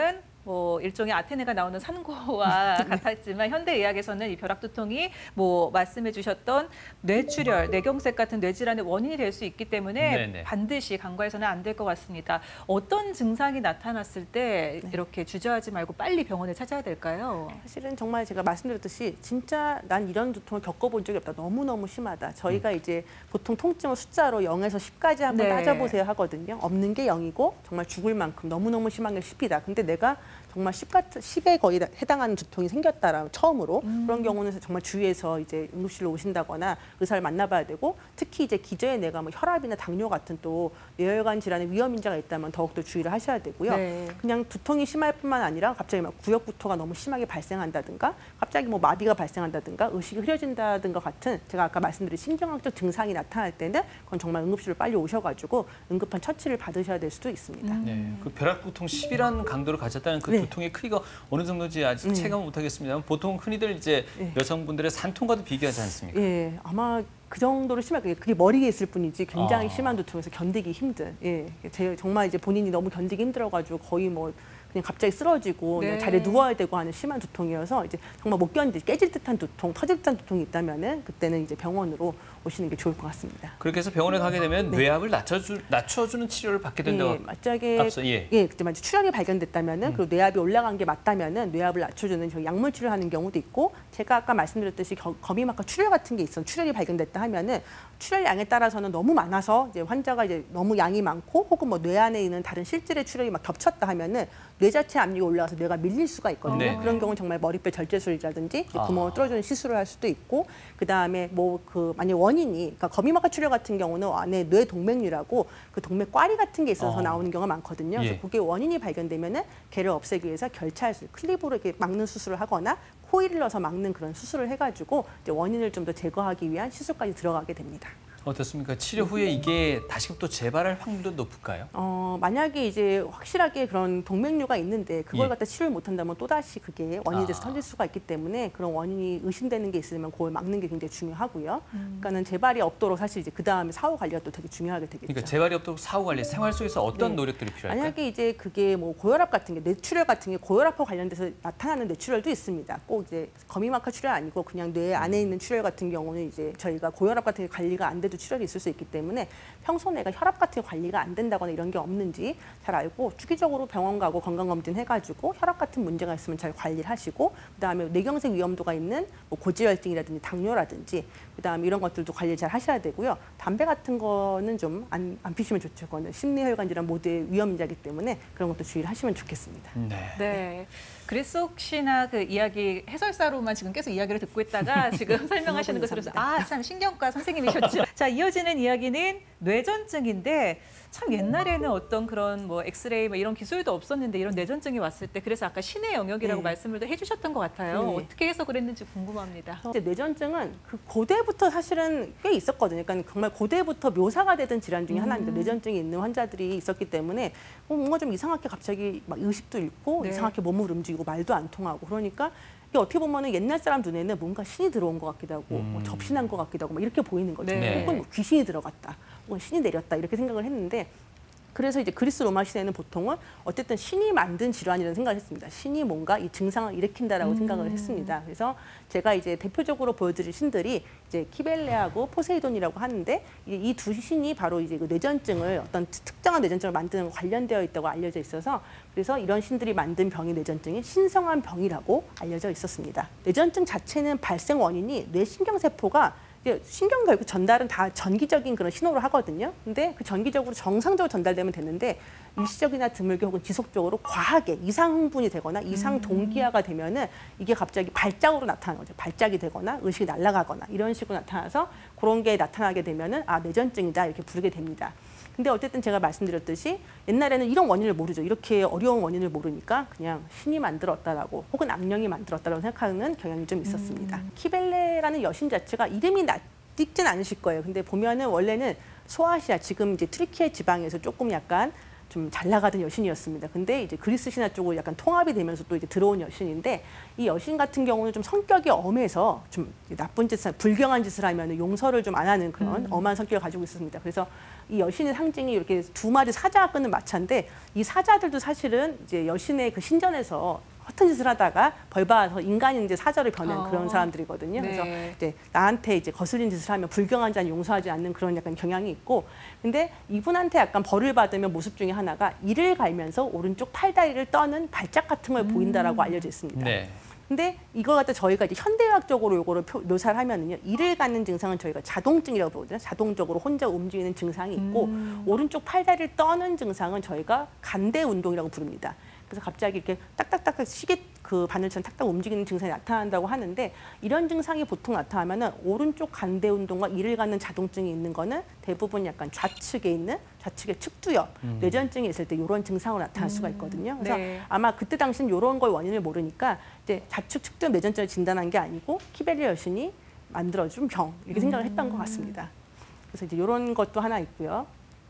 뭐 일종의 아테네가 나오는 산고와 같았지만 현대의학에서는 이 벼락두통이 뭐 말씀해 주셨던 뇌출혈, 뇌경색 같은 뇌질환의 원인이 될 수 있기 때문에 네네. 반드시 간과해서는 안 될 것 같습니다. 어떤 증상이 나타났을 때 네. 이렇게 주저하지 말고 빨리 병원에 찾아야 될까요? 사실은 정말 제가 말씀드렸듯이 진짜 난 이런 두통을 겪어본 적이 없다. 너무너무 심하다. 저희가 음. 이제 보통 통증을 숫자로 영에서 십까지 한번 네. 따져보세요 하거든요. 없는 게 영이고 정말 죽을 만큼 너무너무 심한 게 십이다. 근데 내가 정말 십 같은 십에 거의 해당하는 두통이 생겼다라 처음으로 음. 그런 경우는 정말 주위에서 이제 응급실로 오신다거나 의사를 만나봐야 되고 특히 이제 기저에 내가 뭐 혈압이나 당뇨 같은 또 뇌혈관 질환의 위험 인자가 있다면 더욱더 주의를 하셔야 되고요. 네. 그냥 두통이 심할 뿐만 아니라 갑자기 막 구역구토가 너무 심하게 발생한다든가 갑자기 뭐 마비가 발생한다든가 의식이 흐려진다든가 같은 제가 아까 말씀드린 신경학적 증상이 나타날 때는 그건 정말 응급실로 빨리 오셔가지고 응급한 처치를 받으셔야 될 수도 있습니다. 네, 그 벼락두통 십이라는 강도를 가졌다는 그 네. 두통의 크기가 어느 정도인지 아직 네. 체감은 못하겠습니다만 보통 흔히들 이제 네. 여성분들의 산통과도 비교하지 않습니까? 예, 아마 그 정도로 심하게 그게 머리에 있을 뿐이지 굉장히 아. 심한 두통에서 견디기 힘든. 예, 제 정말 이제 본인이 너무 견디기 힘들어가지고 거의 뭐 그냥 갑자기 쓰러지고 네. 그냥 자리에 누워야 되고 하는 심한 두통이어서 이제 정말 못 견디 깨질 듯한 두통, 터질 듯한 두통이 있다면은 그때는 이제 병원으로 오시는 게 좋을 것 같습니다. 그렇게 해서 병원에 가게 되면 네. 뇌압을 낮춰주, 낮춰주는 치료를 받게 된다고 예, 만약에 앞서 예. 예, 그때 만약 출혈이 발견됐다면은 음. 그리고 뇌압이 올라간 게 맞다면은 뇌압을 낮춰주는 저희 약물 치료하는 경우도 있고 제가 아까 말씀드렸듯이 겨, 거미막과 출혈 같은 게 있어 출혈이 발견됐다 하면은 출혈량에 따라서는 너무 많아서 이제 환자가 이제 너무 양이 많고 혹은 뭐 뇌 안에 있는 다른 실질의 출혈이 막 겹쳤다 하면은 뇌 자체 압력이 올라가서 뇌가 밀릴 수가 있거든요. 네. 그런 경우는 정말 머리뼈 절제술이라든지 이제 아. 구멍을 뚫어주는 시술을 할 수도 있고 그 다음에 뭐 그 만약 원인이 그러니까 거미막과 출혈 같은 경우는 안에 뇌 동맥류라고 그 동맥 꽈리 같은 게 있어서 어. 나오는 경우가 많거든요. 그래서 예. 그게 원인이 발견되면은 걔를 없애기 위해서 결찰 술, 클립으로 이렇게 막는 수술을 하거나 코일을 넣어서 막는 그런 수술을 해가지고 이제 원인을 좀 더 제거하기 위한 시술까지 들어가게 됩니다. 어떻습니까? 치료 후에 이게 다시금 또 재발할 확률도 높을까요? 어, 만약에 이제 확실하게 그런 동맥류가 있는데 그걸 예. 갖다 치료를 못한다면 또다시 그게 원인이 돼서 아. 터질 수가 있기 때문에 그런 원인이 의심되는 게 있으면 그걸 막는 게 굉장히 중요하고요. 음. 그러니까는 재발이 없도록 사실 이제 그 다음에 사후 관리가 또 되게 중요하게 되겠죠. 그러니까 재발이 없도록 사후 관리, 생활 속에서 어떤 네. 노력들이 필요할까요? 만약에 이제 그게 뭐 고혈압 같은 게 뇌출혈 같은 게 고혈압과 관련돼서 나타나는 뇌출혈도 있습니다. 꼭 이제 거미막하 출혈 아니고 그냥 뇌 안에 있는 출혈 같은 경우는 이제 저희가 고혈압 같은 게 관리가 안 돼도 출혈이 있을 수 있기 때문에 평소 내가 혈압 같은 게 관리가 안 된다거나 이런 게 없는지 잘 알고 주기적으로 병원 가고 건강검진 해가지고 혈압 같은 문제가 있으면 잘 관리를 하시고 그다음에 뇌경색 위험도가 있는 뭐 고지혈증이라든지 당뇨라든지 그다음에 이런 것들도 관리 잘 하셔야 되고요. 담배 같은 거는 좀 안 안 피시면 좋죠. 그거는 심뇌혈관 질환 모두의 위험 인자이기 때문에 그런 것도 주의를 하시면 좋겠습니다. 네. 네. 그리스 혹시나 그 이야기 해설사로만 지금 계속 이야기를 듣고 있다가 지금 설명하시는 거 들어서 아, 참 신경과 선생님이셨죠. 자, 이어지는 이야기는 뇌전증인데 참 옛날에는 어떤 그런 뭐 엑스레이 뭐 이런 기술도 없었는데 이런 뇌전증이 왔을 때 그래서 아까 신의 영역이라고 네. 말씀을 또 해주셨던 것 같아요. 네. 어떻게 해서 그랬는지 궁금합니다. 이제 뇌전증은 그 고대부터 사실은 꽤 있었거든요. 그러니까 정말 고대부터 묘사가 되던 질환 중에 하나입니다. 뇌전증이 있는 환자들이 있었기 때문에 어, 뭔가 좀 이상하게 갑자기 막 의식도 잃고 네. 이상하게 몸을 움직이고 말도 안 통하고 그러니까 이게 어떻게 보면은 옛날 사람 눈에는 뭔가 신이 들어온 것 같기도 하고 음. 뭐 접신한 것 같기도 하고 막 이렇게 보이는 거죠. 네. 혹은 뭐 귀신이 들어갔다, 혹은 신이 내렸다 이렇게 생각을 했는데. 그래서 이제 그리스 로마 시대에는 보통은 어쨌든 신이 만든 질환이라는 생각을 했습니다. 신이 뭔가 이 증상을 일으킨다라고 음. 생각을 했습니다. 그래서 제가 이제 대표적으로 보여드릴 신들이 이제 키벨레하고 포세이돈이라고 하는데 이 두 신이 바로 이제 그 뇌전증을 어떤 특정한 뇌전증을 만드는 거 관련되어 있다고 알려져 있어서 그래서 이런 신들이 만든 병이 뇌전증이 신성한 병이라고 알려져 있었습니다. 뇌전증 자체는 발생 원인이 뇌신경세포가 신경 결국 전달은 다 전기적인 그런 신호를 하거든요. 근데 그 전기적으로 정상적으로 전달되면 되는데 일시적이나 드물게 혹은 지속적으로 과하게 이상 흥분이 되거나 이상 동기화가 되면은 이게 갑자기 발작으로 나타나는 거죠. 발작이 되거나 의식이 날아가거나 이런 식으로 나타나서 그런 게 나타나게 되면은 아 뇌전증이다 이렇게 부르게 됩니다. 근데 어쨌든 제가 말씀드렸듯이 옛날에는 이런 원인을 모르죠. 이렇게 어려운 원인을 모르니까 그냥 신이 만들었다라고 혹은 악령이 만들었다라고 생각하는 경향이 좀 있었습니다. 음. 키벨레라는 여신 자체가 이름이 낯익진 않으실 거예요. 근데 보면은 원래는 소아시아 지금 이제 트리키에 지방에서 조금 약간 좀 잘 나가던 여신이었습니다. 근데 이제 그리스 신화 쪽으로 약간 통합이 되면서 또 이제 들어온 여신인데 이 여신 같은 경우는 좀 성격이 엄해서 좀 나쁜 짓을, 불경한 짓을 하면 용서를 좀 안 하는 그런 음. 엄한 성격을 가지고 있습니다. 그래서 이 여신의 상징이 이렇게 두 마리 사자가 끄는 마차인데 이 사자들도 사실은 이제 여신의 그 신전에서 허튼 짓을 하다가 벌 받아서 인간이 이제 사자로 변한 어. 그런 사람들이거든요. 네. 그래서 이제 나한테 이제 거슬린 짓을 하면 불경한 자는 용서하지 않는 그런 약간 경향이 있고, 근데 이분한테 약간 벌을 받으면 모습 중에 하나가 이를 갈면서 오른쪽 팔다리를 떠는 발작 같은 걸 음. 보인다라고 알려져 있습니다. 네. 근데 이거 갖다 저희가 이제 현대의학적으로 요거를 표, 묘사를 하면은요, 이를 갖는 증상은 저희가 자동증이라고 부르거든요. 자동적으로 혼자 움직이는 증상이 있고, 음. 오른쪽 팔다리를 떠는 증상은 저희가 간대 운동이라고 부릅니다. 그래서 갑자기 이렇게 딱딱딱 시계 그 바늘처럼 탁탁 움직이는 증상이 나타난다고 하는데, 이런 증상이 보통 나타나면은 오른쪽 간대 운동과 이를 갖는 자동증이 있는 거는 대부분 약간 좌측에 있는 좌측의 측두엽 음. 뇌전증이 있을 때 이런 증상으로 나타날 수가 있거든요. 그래서 네. 아마 그때 당시는 이런 걸 원인을 모르니까 이제 좌측 측두엽 뇌전증을 진단한 게 아니고 키벨리 여신이 만들어준 병 이렇게 생각을 했던 것 같습니다. 그래서 이제 이런 것도 하나 있고요.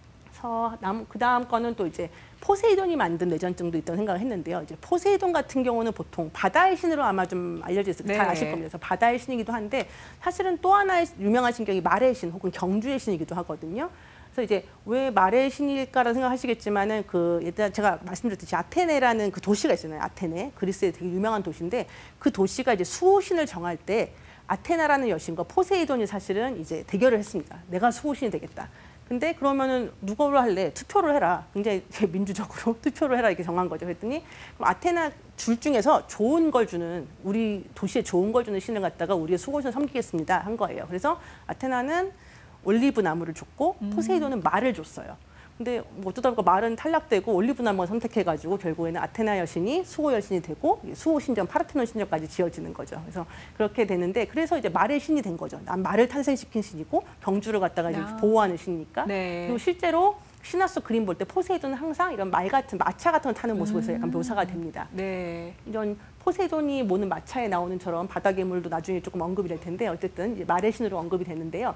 그 다음 거는 또 이제 포세이돈이 만든 뇌전증도 있다고 생각을 했는데요. 이제 포세이돈 같은 경우는 보통 바다의 신으로 아마 좀 알려져 있을 네. 잘 아실 겁니다. 그래서 바다의 신이기도 한데 사실은 또 하나의 유명한 신경이 말의 신 혹은 경주의 신이기도 하거든요. 그래서 이제 왜 말의 신일까라고 생각하시겠지만은 그 일단 제가 말씀드렸듯이 아테네라는 그 도시가 있잖아요. 아테네 그리스의 되게 유명한 도시인데 그 도시가 이제 수호신을 정할 때 아테나라는 여신과 포세이돈이 사실은 이제 대결을 했습니다. 내가 수호신이 되겠다. 근데 그러면은 누구로 할래? 투표를 해라. 굉장히 민주적으로 투표를 해라 이렇게 정한 거죠. 그랬더니 그럼 아테나 줄 중에서 좋은 걸 주는 우리 도시에 좋은 걸 주는 신을 갖다가 우리의 수호신을 섬기겠습니다 한 거예요. 그래서 아테나는 올리브 나무를 줬고 음. 포세이돈은 말을 줬어요. 근데 뭐 어쩌다 보니까 말은 탈락되고 올리브 나무를 선택해가지고 결국에는 아테나 여신이 수호 여신이 되고 수호 신전 파르테논 신전까지 지어지는 거죠. 그래서 그렇게 되는데 그래서 이제 말의 신이 된 거죠. 난 말을 탄생시킨 신이고 경주를 갖다가 이제 보호하는 신이니까. 네. 그리고 실제로 신화 속 그림 볼 때 포세이돈은 항상 이런 말 같은 마차 같은 걸 타는 모습에서 약간 묘사가 됩니다. 네. 이런 포세이돈이 모는 마차에 나오는 처럼 바다 괴물도 나중에 조금 언급이 될 텐데 어쨌든 이제 말의 신으로 언급이 되는데요.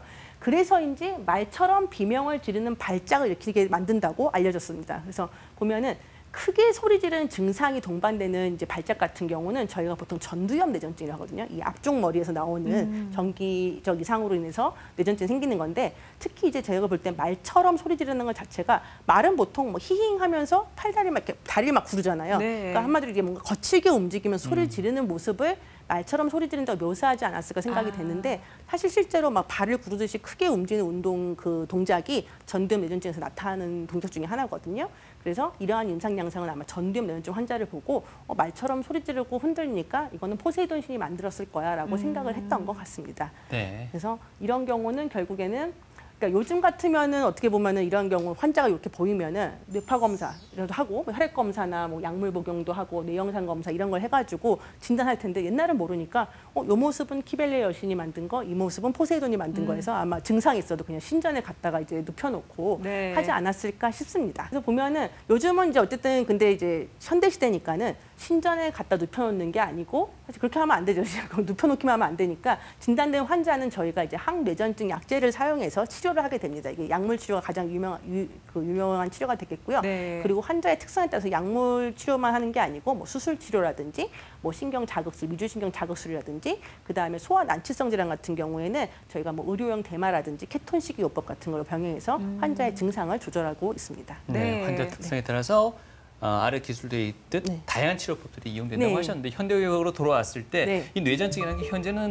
그래서인지 말처럼 비명을 지르는 발작을 일으키게 만든다고 알려졌습니다. 그래서 보면은 크게 소리 지르는 증상이 동반되는 이제 발작 같은 경우는 저희가 보통 전두엽 뇌전증이라고 하거든요. 이 앞쪽 머리에서 나오는 음. 전기적 이상으로 인해서 뇌전증이 생기는 건데 특히 이제 저희가 볼 때 말처럼 소리 지르는 것 자체가 말은 보통 뭐 히힝하면서 팔다리 막 이렇게 다리를 막 구르잖아요. 네. 그러니까 한마디로 이게 뭔가 거칠게 움직이면 소리를 지르는 모습을 말처럼 소리 지른다고 묘사하지 않았을까 생각이 아. 됐는데 사실 실제로 막 발을 구르듯이 크게 움직이는 운동 그 동작이 전두엽 뇌전증에서 나타나는 동작 중에 하나거든요. 그래서 이러한 임상 양상은 아마 전두엽 뇌전증 환자를 보고 어, 말처럼 소리 지르고 흔들리니까 이거는 포세이돈 신이 만들었을 거야라고 음. 생각을 했던 것 같습니다. 네. 그래서 이런 경우는 결국에는 그러니까 요즘 같으면은 어떻게 보면은 이런 경우 환자가 이렇게 보이면은 뇌파 검사라도 하고 혈액 검사나 뭐 약물 복용도 하고 뇌영상 검사 이런 걸 해가지고 진단할 텐데 옛날은 모르니까 어, 요 모습은 키벨레 여신이 만든 거, 이 모습은 포세이돈이 만든 음. 거에서 아마 증상이 있어도 그냥 신전에 갔다가 이제 눕혀놓고 네. 하지 않았을까 싶습니다. 그래서 보면은 요즘은 이제 어쨌든 근데 이제 현대 시대니까는 신전에 갖다 눕혀놓는 게 아니고 사실 그렇게 하면 안 되죠. 눕혀놓기만 하면 안 되니까 진단된 환자는 저희가 이제 항뇌전증 약제를 사용해서 치료를 하게 됩니다. 이게 약물 치료가 가장 유명한 유, 그 유명한 치료가 되겠고요. 네. 그리고 환자의 특성에 따라서 약물 치료만 하는 게 아니고 뭐 수술 치료라든지 뭐 신경 자극술, 미주신경 자극술이라든지 그 다음에 소아 난치성 질환 같은 경우에는 저희가 뭐 의료용 대마라든지 케톤식이 요법 같은 걸 병행해서 음. 환자의 증상을 조절하고 있습니다. 네, 네. 환자 특성에 따라서 어, 아래 기술되어 있듯 네. 다양한 치료법들이 이용된다고 네. 하셨는데 현대의학으로 돌아왔을 때 이 네. 뇌전증이라는 게 현재는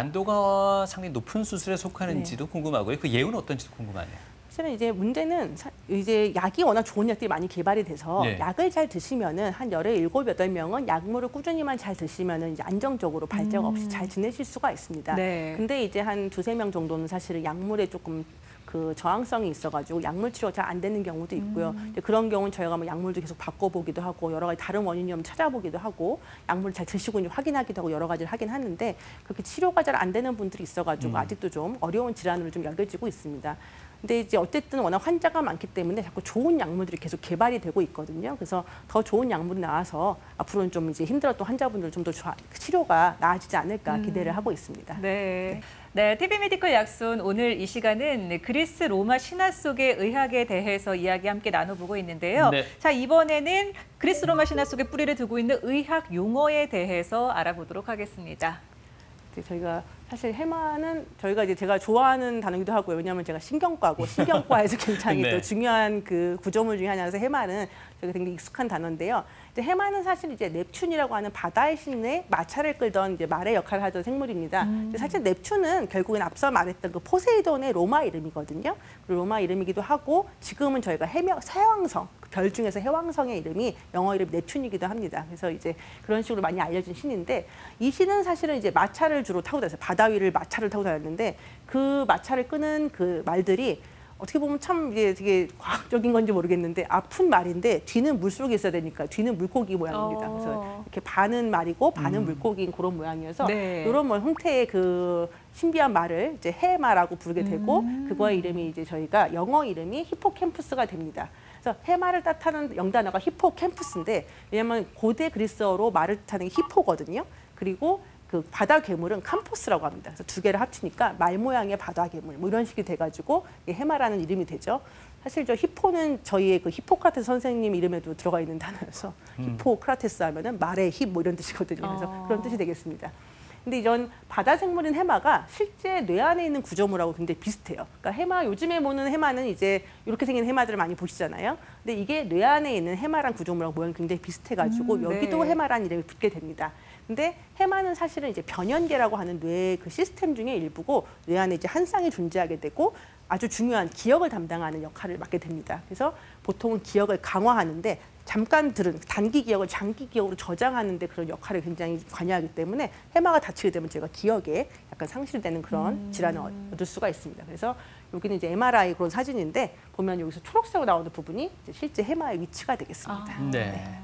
난도가 상당히 높은 수술에 속하는지도 네. 궁금하고요. 그 예후는 어떤지도 궁금하네요. 사실은 이제 문제는 이제 약이 워낙 좋은 약들이 많이 개발이 돼서 네. 약을 잘 드시면은 한 열에 일곱 여덟 명은 약물을 꾸준히만 잘 드시면은 이제 안정적으로 발작 없이 음. 잘 지내실 수가 있습니다. 네. 근데 이제 한 두세 명 정도는 사실은 약물에 조금 그 저항성이 있어가지고 약물 치료가 잘 안 되는 경우도 있고요. 음. 이제 그런 경우는 저희가 뭐 약물도 계속 바꿔보기도 하고 여러 가지 다른 원인이 없는 찾아보기도 하고 약물을 잘 드시고 있는지 확인하기도 하고 여러 가지를 하긴 하는데 그렇게 치료가 잘 안 되는 분들이 있어가지고 음. 아직도 좀 어려운 질환으로 좀 여겨지고 있습니다. 근데 이제 어쨌든 워낙 환자가 많기 때문에 자꾸 좋은 약물들이 계속 개발이 되고 있거든요. 그래서 더 좋은 약물이 나와서 앞으로는 좀 이제 힘들었던 환자분들 좀 더 치료가 나아지지 않을까 기대를 하고 있습니다. 네. 네, 티비 메디컬 약손 오늘 이 시간은 그리스 로마 신화 속의 의학에 대해서 이야기 함께 나눠보고 있는데요. 네. 자, 이번에는 그리스 로마 신화 속에 뿌리를 두고 있는 의학 용어에 대해서 알아보도록 하겠습니다. 저희가 사실 해마는 저희가 이제 제가 좋아하는 단어이기도 하고요. 왜냐하면 제가 신경과고 신경과에서 굉장히 네. 또 중요한 그 구조물 중에 하나라서 해마는 저희가 굉장히 익숙한 단어인데요. 이제 해마는 사실 이제 넵튠이라고 하는 바다의 신의 마차를 끌던 이제 말의 역할을 하던 생물입니다. 음. 사실 넵튠은 결국엔 앞서 말했던 그 포세이돈의 로마 이름이거든요. 로마 이름이기도 하고 지금은 저희가 해명, 해왕성 별 중에서 해왕성의 이름이 영어 이름 넵튠이기도 합니다. 그래서 이제 그런 식으로 많이 알려진 신인데 이 신은 사실은 이제 마차를 주로 타고 다녔어요. 바다 위를 마차를 타고 다녔는데 그 마차를 끄는 그 말들이 어떻게 보면 참 이게 되게 과학적인 건지 모르겠는데 아픈 말인데 뒤는 물속에 있어야 되니까 뒤는 물고기 모양입니다. 어. 그래서 이렇게 반은 말이고 반은 음. 물고기인 그런 모양이어서 네. 이런 뭐 형태의 그 신비한 말을 이제 해마라고 부르게 되고 음. 그거의 이름이 이제 저희가 영어 이름이 히포캠푸스가 됩니다. 그래서 해마를 뜻하는 영단어가 히포캠푸스인데 왜냐하면 고대 그리스어로 말을 뜻하는 게 히포거든요. 그리고 그 바다 괴물은 캄포스라고 합니다. 그래서 두 개를 합치니까 말 모양의 바다 괴물 뭐 이런 식이 돼가지고 해마라는 이름이 되죠. 사실 저 히포는 저희의 그 히포크라테스 선생님 이름에도 들어가 있는 단어여서 음. 히포크라테스 하면은 말의 힙 뭐 이런 뜻이거든요. 그래서 어. 그런 뜻이 되겠습니다. 근데 이런 바다 생물인 해마가 실제 뇌 안에 있는 구조물하고 굉장히 비슷해요. 그러니까 해마 요즘에 보는 해마는 이제 이렇게 생긴 해마들을 많이 보시잖아요. 근데 이게 뇌 안에 있는 해마란 구조물하고 모양이 굉장히 비슷해가지고 음, 네. 여기도 해마란 이름이 붙게 됩니다. 근데 해마는 사실은 이제 변연계라고 하는 뇌의 그 시스템 중에 일부고 뇌 안에 이제 한 쌍이 존재하게 되고 아주 중요한 기억을 담당하는 역할을 맡게 됩니다. 그래서 보통은 기억을 강화하는데 잠깐 들은 단기 기억을 장기 기억으로 저장하는 데 그런 역할을 굉장히 관여하기 때문에 해마가 다치게 되면 제가 기억에 약간 상실되는 그런 음. 질환을 얻을 수가 있습니다. 그래서 여기는 이제 엠알아이 그런 사진인데 보면 여기서 초록색으로 나오는 부분이 이제 실제 해마의 위치가 되겠습니다. 아. 네. 네.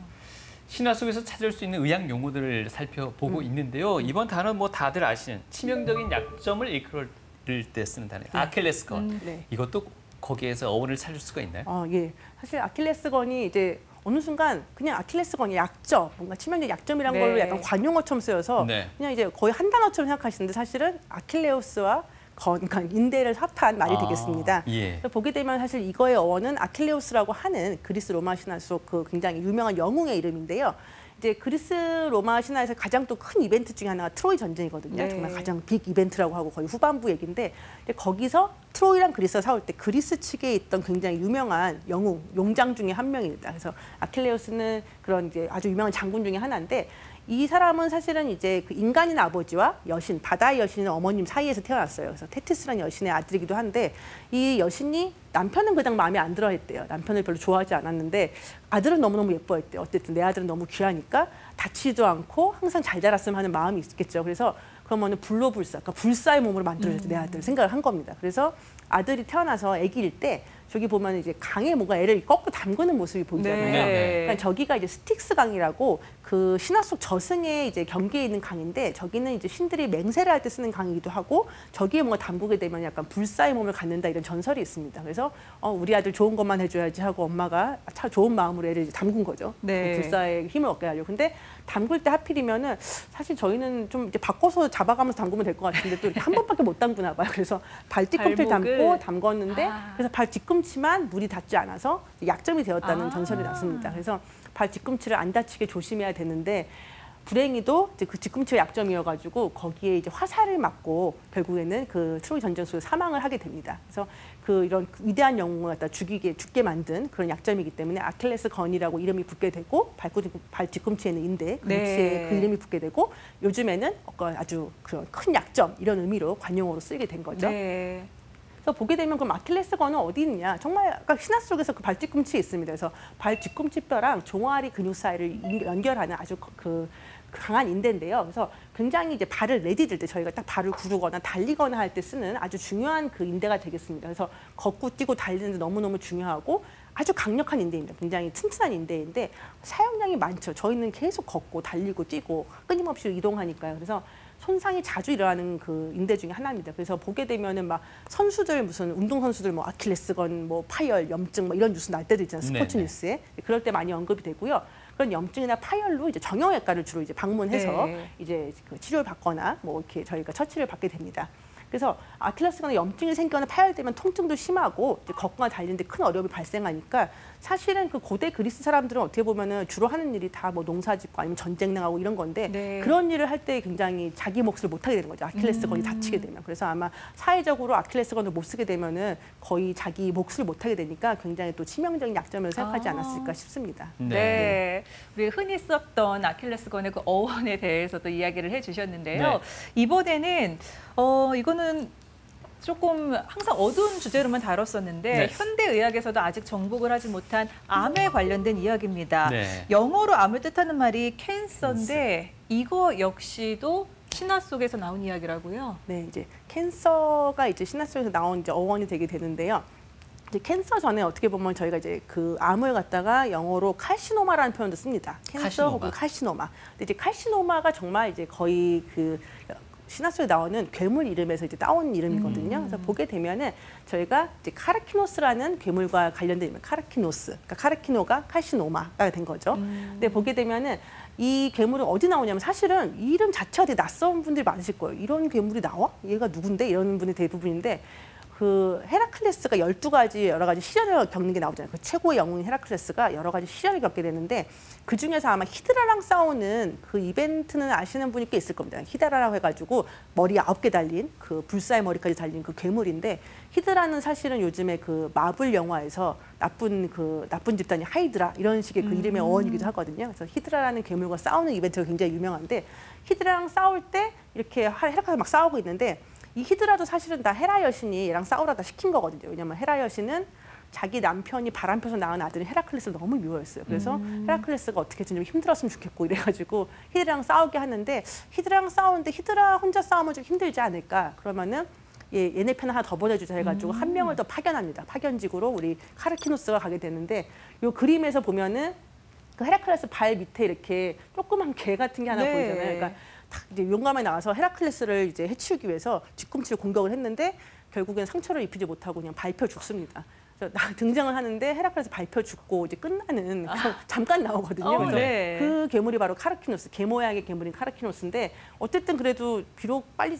신화 속에서 찾을 수 있는 의학 용어들을 살펴보고 음. 있는데요. 이번 단어는 뭐 다들 아시는 치명적인 약점을 일컬을 때 쓰는 단어예요. 네. 아킬레스건. 음, 네. 이것도 거기에서 어원을 찾을 수가 있나요? 어, 예. 사실 아킬레스건이 이제 어느 순간 그냥 아킬레스건이 약점, 뭔가 치명적 약점이란 네. 걸로 약간 관용어처럼 쓰여서 네. 그냥 이제 거의 한 단어처럼 생각하시는데 사실은 아킬레우스와 건, 그러니까 인대를 합한 말이 아, 되겠습니다. 예. 보게 되면 사실 이거의 어원은 아킬레우스라고 하는 그리스 로마 신화 속 그 굉장히 유명한 영웅의 이름인데요. 이제 그리스 로마 신화에서 가장 또 큰 이벤트 중에 하나가 트로이 전쟁이거든요. 네. 정말 가장 빅 이벤트라고 하고 거의 후반부 얘기인데 거기서 트로이랑 그리스가 싸울 때 그리스 측에 있던 굉장히 유명한 영웅, 용장 중에 한 명입니다. 그래서 아킬레우스는 그런 이제 아주 유명한 장군 중에 하나인데 이 사람은 사실은 이제 그 인간인 아버지와 여신, 바다의 여신인 어머님 사이에서 태어났어요. 그래서 테티스라는 여신의 아들이기도 한데 이 여신이 남편은 그닥 마음에 안 들어 했대요. 남편을 별로 좋아하지 않았는데 아들은 너무너무 예뻐했대요. 어쨌든 내 아들은 너무 귀하니까 다치지도 않고 항상 잘 자랐으면 하는 마음이 있겠죠. 그래서 그러면은 불로불사, 그러니까 불사의 몸으로 만들어줬대, 내 아들 생각을 한 겁니다. 그래서 아들이 태어나서 아기일 때 저기 보면 이제 강에 뭔가 애를 거꾸로 담그는 모습이 보이잖아요. 네. 그러니까 저기가 이제 스틱스 강이라고 그 신화 속 저승의 이제 경계에 있는 강인데 저기는 이제 신들이 맹세를 할 때 쓰는 강이기도 하고 저기에 뭔가 담그게 되면 약간 불사의 몸을 갖는다 이런 전설이 있습니다. 그래서 어, 우리 아들 좋은 것만 해줘야지 하고 엄마가 참 좋은 마음으로 애를 이제 담근 거죠. 네. 불사의 힘을 얻게 하려고. 근데 담글 때 하필이면은 사실 저희는 좀 이제 바꿔서 잡아가면서 담그면 될 것 같은데 또 이렇게 한 번밖에 못 담그나 봐요. 그래서 발 뒤꿈치를 담고 담궜는데 아. 그래서 발 뒤꿈치만 물이 닿지 않아서 약점이 되었다는 아. 전설이 났습니다. 그래서 발 뒤꿈치를 안 다치게 조심해야 되는데 불행히도 이제 그 뒤꿈치가 약점이어가지고 거기에 이제 화살을 맞고 결국에는 그 트로이 전쟁 속에 사망을 하게 됩니다. 그래서 그 이런 위대한 영웅을 갖다 죽이게 죽게 만든 그런 약점이기 때문에 아킬레스 건이라고 이름이 붙게 되고 발, 발 뒤꿈치에는 인대 그 위치에 네. 그 이름이 붙게 되고 요즘에는 아주 그런 큰 약점 이런 의미로 관용어로 쓰이게 된 거죠. 네. 그래서 보게 되면 그럼 아킬레스건은 어디 있느냐? 정말 아까 신화 속에서 그 발 뒤꿈치에 있습니다. 그래서 발 뒤꿈치 뼈랑 종아리 근육 사이를 연결하는 아주 그 강한 인대인데요. 그래서 굉장히 이제 발을 내디딜 때 저희가 딱 발을 구르거나 달리거나 할 때 쓰는 아주 중요한 그 인대가 되겠습니다. 그래서 걷고 뛰고 달리는 데 너무너무 중요하고 아주 강력한 인대입니다. 굉장히 튼튼한 인대인데 사용량이 많죠. 저희는 계속 걷고 달리고 뛰고 끊임없이 이동하니까요. 그래서 손상이 자주 일어나는 그 인대 중에 하나입니다. 그래서 보게 되면은 막 선수들 무슨 운동 선수들 뭐 아킬레스건, 뭐 파열, 염증 뭐 이런 뉴스 날 때도 있잖아요. 스포츠 네네. 뉴스에 그럴 때 많이 언급이 되고요. 그런 염증이나 파열로 이제 정형외과를 주로 이제 방문해서 네. 이제 그 치료를 받거나 뭐 이렇게 저희가 처치를 받게 됩니다. 그래서 아킬레스건에 염증이 생기거나 파열되면 통증도 심하고 이제 걷거나 달리는데 큰 어려움이 발생하니까 사실은 그 고대 그리스 사람들은 어떻게 보면은 주로 하는 일이 다 뭐 농사짓고 아니면 전쟁 나가고 이런 건데 네. 그런 일을 할 때 굉장히 자기 몫을 못 하게 되는 거죠. 아킬레스건이 음. 다치게 되면. 그래서 아마 사회적으로 아킬레스건을 못 쓰게 되면은 거의 자기 몫을 못 하게 되니까 굉장히 또 치명적인 약점을 생각하지 아. 않았을까 싶습니다. 네. 우리 흔히 썼던 아킬레스건의 그 어원에 대해서도 이야기를 해주셨는데요. 네. 이번에는 어 이거는 조금 항상 어두운 주제로만 다뤘었는데 네. 현대의학에서도 아직 정복을 하지 못한 암에 관련된 이야기입니다. 네. 영어로 암을 뜻하는 말이 캔서인데 이거 역시도 신화 속에서 나온 이야기라고요. 네, 이제 캔서가 이제 신화 속에서 나온 이제 어원이 되게 되는데요. 이제 캔서 전에 어떻게 보면 저희가 이제 그 암을 갖다가 영어로 칼시노마라는 표현도 씁니다. 캔서 칼시노마. 혹은 칼시노마. 근데 이제 칼시노마가 정말 이제 거의 그 신화 속에 나오는 괴물 이름에서 이제 따온 이름이거든요. 음. 그래서 보게 되면은 저희가 이제 카르키노스라는 괴물과 관련된 이름, 카르키노스. 그러니까 카르키노가 칼시노마가 된 거죠. 음. 근데 보게 되면은 이 괴물은 어디 나오냐면 사실은 이 이름 자체가 되게 낯선 분들이 많으실 거예요. 이런 괴물이 나와? 얘가 누군데? 이런 분이 대부분인데 그 헤라클레스가 열두 가지 여러 가지 시련을 겪는 게 나오잖아요. 그 최고의 영웅인 헤라클레스가 여러 가지 시련을 겪게 되는데 그 중에서 아마 히드라랑 싸우는 그 이벤트는 아시는 분이 꽤 있을 겁니다. 히드라라고 해가지고 머리 아홉 개 달린 그 불사의 머리까지 달린 그 괴물인데 히드라는 사실은 요즘에 그 마블 영화에서 나쁜 그 나쁜 집단이 하이드라 이런 식의 그 이름의 어원이기도 하거든요. 그래서 히드라라는 괴물과 싸우는 이벤트가 굉장히 유명한데 히드라랑 싸울 때 이렇게 헤라클레스가 막 싸우고 있는데 이 히드라도 사실은 다 헤라 여신이 얘랑 싸우라다 시킨 거거든요. 왜냐면 헤라 여신은 자기 남편이 바람 펴서 낳은 아들인 헤라클레스를 너무 미워했어요. 그래서 음. 헤라클레스가 어떻게든 좀 힘들었으면 좋겠고 이래가지고 히드라랑 싸우게 하는데 히드라랑 싸우는데 히드라 혼자 싸우면 좀 힘들지 않을까? 그러면은 예, 얘네 편 하나 더 보내주자 해가지고 음. 한 명을 더 파견합니다. 파견직으로 우리 카르키노스가 가게 되는데 이 그림에서 보면은 그 헤라클레스 발 밑에 이렇게 조그만 개 같은 게 하나 네. 보이잖아요. 그러니까 이제 용감하게 나와서 헤라클레스를 이제 해치우기 위해서 뒤꿈치로 공격을 했는데 결국엔 상처를 입히지 못하고 그냥 밟혀 죽습니다. 그래서 등장을 하는데 헤라클레스 밟혀 죽고 이제 끝나는 아. 잠깐 나오거든요. 어, 그래서 네. 그 괴물이 바로 카르키노스, 개 모양의 괴물인 카르키노스인데 어쨌든 그래도 비록 빨리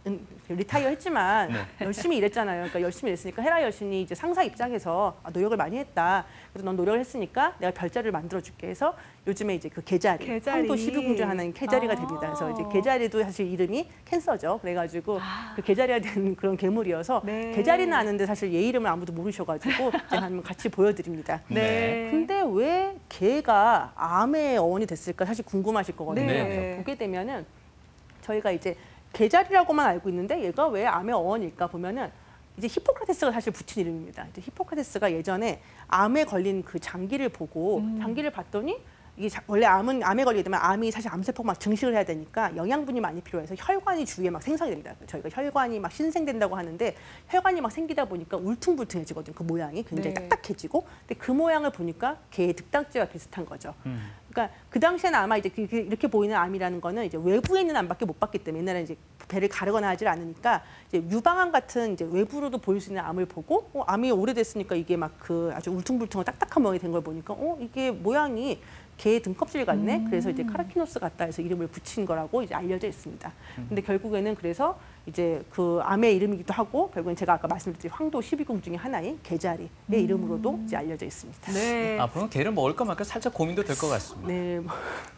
리타이어 했지만 네. 열심히 일했잖아요. 그러니까 열심히 일했으니까 헤라 여신이 이제 상사 입장에서 아, 노력을 많이 했다. 그래서 넌 노력을 했으니까 내가 별자리를 만들어줄게 해서 요즘에 이제 그 개자리, 개자리. 황도 십이 궁 중 하나인 개자리가 아. 됩니다. 그래서 이제 개자리도 사실 이름이 캔서죠. 그래가지고 아. 그 개자리가 된 그런 괴물이어서 네. 개자리는 아는데 사실 얘 이름을 아무도 모르셔가지고 제가 한번 같이 보여드립니다. 네. 근데 왜 개가 암의 어원이 됐을까 사실 궁금하실 거거든요. 네. 그래서 보게 되면은 저희가 이제 개자리라고만 알고 있는데 얘가 왜 암의 어원일까 보면은 이제 히포크라테스가 사실 붙인 이름입니다. 이제 히포크라테스가 예전에 암에 걸린 그 장기를 보고 음. 장기를 봤더니 이게 자, 원래 암은 암에 걸리게 되면 암이 사실 암세포가 막 증식을 해야 되니까 영양분이 많이 필요해서 혈관이 주위에 막 생성이 됩니다. 저희가 혈관이 막 신생된다고 하는데 혈관이 막 생기다 보니까 울퉁불퉁해지거든요. 그 모양이 굉장히 네. 딱딱해지고 근데 그 모양을 보니까 개의 득딱지와 비슷한 거죠. 음. 그러니까 그 당시에는 아마 이제 이렇게 보이는 암이라는 거는 이제 외부에 있는 암밖에 못 봤기 때문에 옛날에 이제 배를 가르거나 하질 않으니까 이제 유방암 같은 이제 외부로도 보일 수 있는 암을 보고 어, 암이 오래됐으니까 이게 막 그 아주 울퉁불퉁한 딱딱한 모양이 된 걸 보니까 어 이게 모양이 개의 등껍질 같네. 음. 그래서 이제 카르키노스 같다 해서 이름을 붙인 거라고 이제 알려져 있습니다. 근데 결국에는 그래서 이제 그 암의 이름이기도 하고 결국엔 제가 아까 말씀드린 황도 십이 궁 중에 하나인 개자리의 음. 이름으로도 이제 알려져 있습니다. 네. 앞으로는 개를 먹을까 말까 살짝 고민도 될 것 같습니다. 네. 뭐.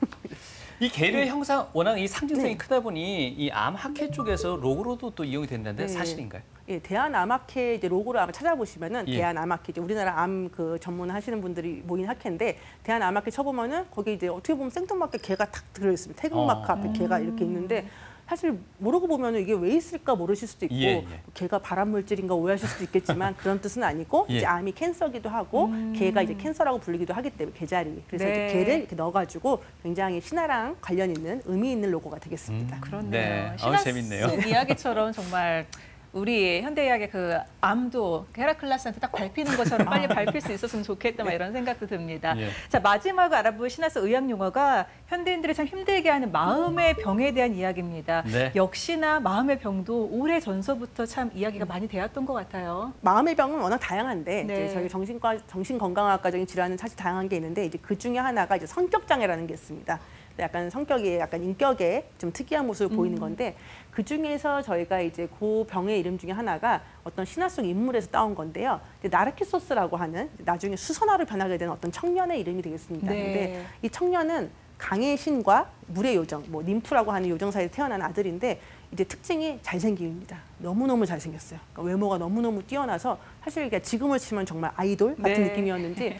이 개의 네. 형상 워낙 이 상징성이 네. 크다 보니 이 암 학회 쪽에서 로고로도 또 이용이 된다는데 네. 사실인가요? 예, 대한암학회 이제 로고를 아마 찾아보시면은 예. 대한암학회 이제 우리나라 암 그 전문 하시는 분들이 모인 학회인데 대한암학회 쳐보면은 거기 이제 어떻게 보면 생뚱맞게 개가 탁 들어 있습니다. 태극마크 어. 앞에 개가 이렇게 있는데 사실 모르고 보면은 이게 왜 있을까 모르실 수도 있고 예, 예. 개가 발암 물질인가 오해하실 수도 있겠지만 그런 뜻은 아니고 예. 이제 암이 캔서기도 하고 음. 개가 이제 캔서라고 불리기도 하기 때문에 개자리 그래서 네. 이제 개를 이렇게 넣어가지고 굉장히 신화랑 관련 있는 의미 있는 로고가 되겠습니다. 음. 그렇네요. 네. 신화 아우, 재밌네요. 속 이야기처럼 정말 우리 현대의학의 그 암도 헤라클레스한테 딱 밟히는 것처럼 빨리 밟힐 수 있었으면 좋겠다 막 이런 생각도 듭니다. 예. 자, 마지막으로 알아볼 신화서 의학 용어가 현대인들이 참 힘들게 하는 마음의 병에 대한 이야기입니다. 네. 역시나 마음의 병도 오래 전서부터 참 이야기가 많이 되었던 것 같아요. 마음의 병은 워낙 다양한데 네. 이제 저희 정신과 정신건강학과적인 질환은 사실 다양한 게 있는데 이제 그 중에 하나가 이제 성격 장애라는 게 있습니다. 약간 성격이 약간 인격에 좀 특이한 모습을 음. 보이는 건데 그 중에서 저희가 이제 그 병의 이름 중에 하나가 어떤 신화 속 인물에서 따온 건데요. 나르키소스라고 하는 나중에 수선화로 변하게 되는 어떤 청년의 이름이 되겠습니다. 네. 근데 이 청년은 강의 신과 물의 요정, 뭐 님프라고 하는 요정 사이에 태어난 아들인데 이제 특징이 잘생김입니다. 너무너무 잘생겼어요. 그러니까 외모가 너무너무 뛰어나서 사실 지금을 치면 정말 아이돌 같은 네. 느낌이었는지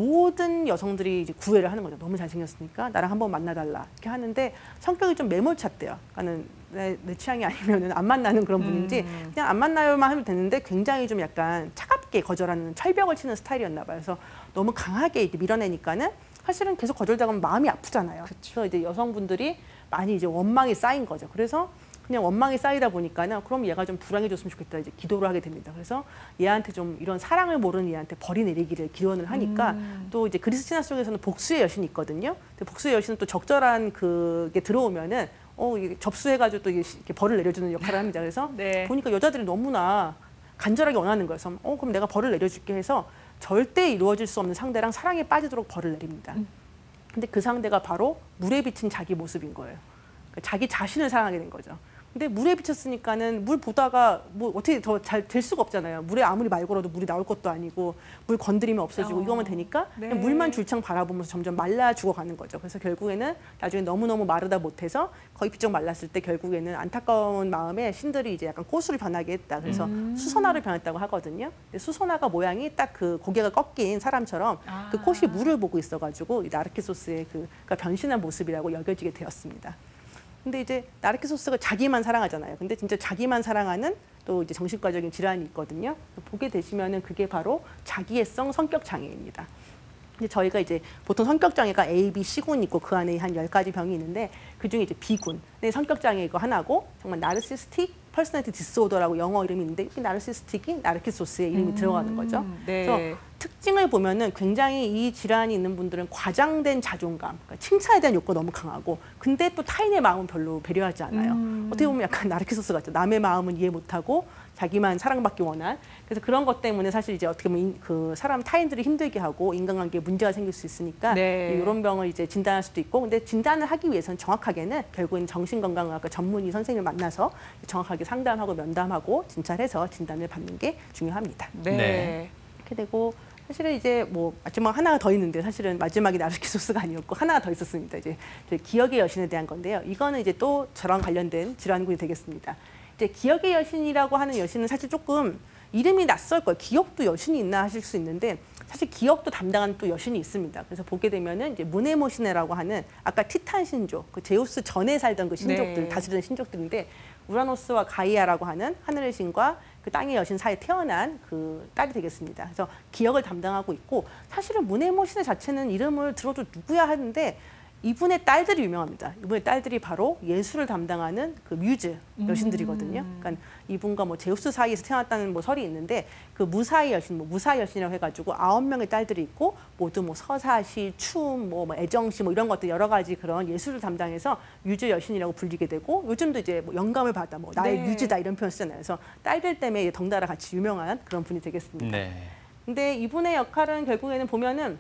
모든 여성들이 이제 구애를 하는 거죠. 너무 잘생겼으니까 나랑 한번 만나달라 이렇게 하는데 성격이 좀 매몰찼대요. 그러니까는 내, 내 취향이 아니면은 안 만나는 그런 분인지 음. 그냥 안 만나요만 하면 되는데 굉장히 좀 약간 차갑게 거절하는 철벽을 치는 스타일이었나 봐요. 그래서 너무 강하게 이렇게 밀어내니까는 사실은 계속 거절당하면 마음이 아프잖아요. 그래서 이제 여성분들이 많이 이제 원망이 쌓인 거죠. 그래서 그냥 원망이 쌓이다 보니까는 그럼 얘가 좀 불행해졌으면 좋겠다 이제 기도를 하게 됩니다. 그래서 얘한테 좀 이런 사랑을 모르는 얘한테 벌이 내리기를 기원을 하니까 음. 또 이제 그리스 신화 속에서는 복수의 여신이 있거든요. 근데 복수의 여신은 또 적절한 그게 들어오면은 어 이게 접수해가지고 또 이렇게 벌을 내려주는 역할을 합니다. 그래서 네. 보니까 여자들이 너무나 간절하게 원하는 거예요. 그래서 어 그럼 내가 벌을 내려줄게 해서 절대 이루어질 수 없는 상대랑 사랑에 빠지도록 벌을 내립니다. 음. 근데 그 상대가 바로 물에 비친 자기 모습인 거예요. 그러니까 자기 자신을 사랑하게 된 거죠. 근데 물에 비쳤으니까는 물 보다가 뭐 어떻게 더 잘 될 수가 없잖아요. 물에 아무리 말 걸어도 물이 나올 것도 아니고 물 건드리면 없어지고 어, 이거면 되니까 네. 그냥 물만 줄창 바라보면서 점점 말라 죽어가는 거죠. 그래서 결국에는 나중에 너무너무 마르다 못해서 거의 비쩍 말랐을 때 결국에는 안타까운 마음에 신들이 이제 약간 꽃으로 변하게 했다. 그래서 음. 수선화로 변했다고 하거든요. 근데 수선화가 모양이 딱 그 고개가 꺾인 사람처럼 아. 그 꽃이 물을 보고 있어가지고 이 나르키소스의 그 그러니까 변신한 모습이라고 여겨지게 되었습니다. 근데 이제 나르키소스가 자기만 사랑하잖아요. 근데 진짜 자기만 사랑하는 또 이제 정신과적인 질환이 있거든요. 보게 되시면은 그게 바로 자기애성 성격 장애입니다. 근데 저희가 이제 보통 성격 장애가 A, B, C군이 있고 그 안에 한 열 가지 병이 있는데 그 중에 이제 B군. 네, 성격 장애 이거 하나고 정말 나르시스틱 퍼스널리티 디스오더라고 영어 이름이 있는데 이 나르시스틱이 나르키소스의 이름이 음, 들어가는 거죠. 네. 그래서 특징을 보면은 굉장히 이 질환이 있는 분들은 과장된 자존감, 그러니까 칭찬에 대한 욕구가 너무 강하고, 근데 또 타인의 마음은 별로 배려하지 않아요. 음. 어떻게 보면 약간 나르키소스 같죠. 남의 마음은 이해 못하고 자기만 사랑받기 원한. 그래서 그런 것 때문에 사실 이제 어떻게 보면 인, 그 사람 타인들이 힘들게 하고 인간관계에 문제가 생길 수 있으니까 네. 이런 병을 이제 진단할 수도 있고, 근데 진단을 하기 위해서는 정확하게는 결국은 정신건강의학과 전문의 선생님을 만나서 정확하게 상담하고 면담하고 진찰해서 진단을 받는 게 중요합니다. 네. 네. 이렇게 되고 사실은 이제 뭐 마지막 하나가 더 있는데 사실은 마지막이 나르키소스가 아니었고 하나가 더 있었습니다. 이제 기억의 여신에 대한 건데요. 이거는 이제 또 저랑 관련된 질환군이 되겠습니다. 이제 기억의 여신이라고 하는 여신은 사실 조금 이름이 낯설 거예요. 기억도 여신이 있나 하실 수 있는데 사실 기억도 담당하는 또 여신이 있습니다. 그래서 보게 되면은 이제 무네모시네라고 하는 아까 티탄 신족, 그 제우스 전에 살던 그 신족들, 네. 다스리던 신족들인데 우라노스와 가이아라고 하는 하늘의 신과 그 땅의 여신 사이에 태어난 그 딸이 되겠습니다. 그래서 기억을 담당하고 있고, 사실은 무네모시네 자체는 이름을 들어도 누구야 하는데 이분의 딸들이 유명합니다. 이분의 딸들이 바로 예술을 담당하는 그 뮤즈 여신들이거든요. 음. 그러니까 이분과 뭐 제우스 사이에서 태어났다는 뭐 설이 있는데 그 무사의 여신, 뭐 무사 여신이라고 해가지고 아홉 명의 딸들이 있고 모두 뭐 서사시, 춤, 뭐, 뭐 애정시 뭐 이런 것들 여러 가지 그런 예술을 담당해서 뮤즈 여신이라고 불리게 되고, 요즘도 이제 뭐 영감을 받아 뭐 나의 네. 뮤즈다 이런 표현 쓰잖아요. 그래서 딸들 때문에 덩달아 같이 유명한 그런 분이 되겠습니다. 네. 근데 이분의 역할은 결국에는 보면은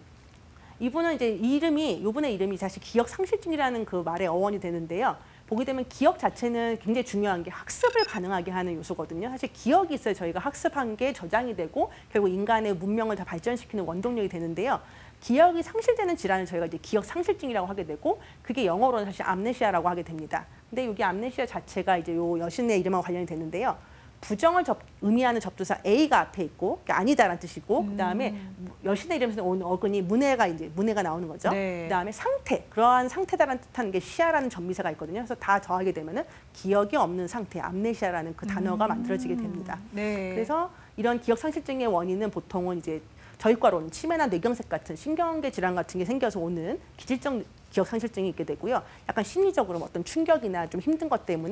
이분은 이제 이름이, 이분의 이름이 사실 기억 상실증이라는 그 말의 어원이 되는데요. 보게 되면 기억 자체는 굉장히 중요한 게 학습을 가능하게 하는 요소거든요. 사실 기억이 있어야 저희가 학습한 게 저장이 되고 결국 인간의 문명을 다 발전시키는 원동력이 되는데요. 기억이 상실되는 질환을 저희가 이제 기억 상실증이라고 하게 되고, 그게 영어로는 사실 암네시아라고 하게 됩니다. 근데 여기 암네시아 자체가 이제 요 여신의 이름하고 관련이 되는데요. 부정을 접, 의미하는 접두사 A가 앞에 있고 아니다라는 뜻이고, 음. 그다음에 여신의 이름에서 온 어근이 문해가 이제 문해가 나오는 거죠. 네. 그다음에 상태, 그러한 상태다라는 뜻하는 게 시아라는 전미사가 있거든요. 그래서 다 더하게 되면은 기억이 없는 상태, 암네시아라는 그 단어가 음. 만들어지게 됩니다. 네. 그래서 이런 기억 상실증의 원인은 보통은 이제 저희과로는 치매나 뇌경색 같은 신경계 질환 같은 게 생겨서 오는 기질적 기억 상실증이 있게 되고요. 약간 심리적으로 어떤 충격이나 좀 힘든 것 때문에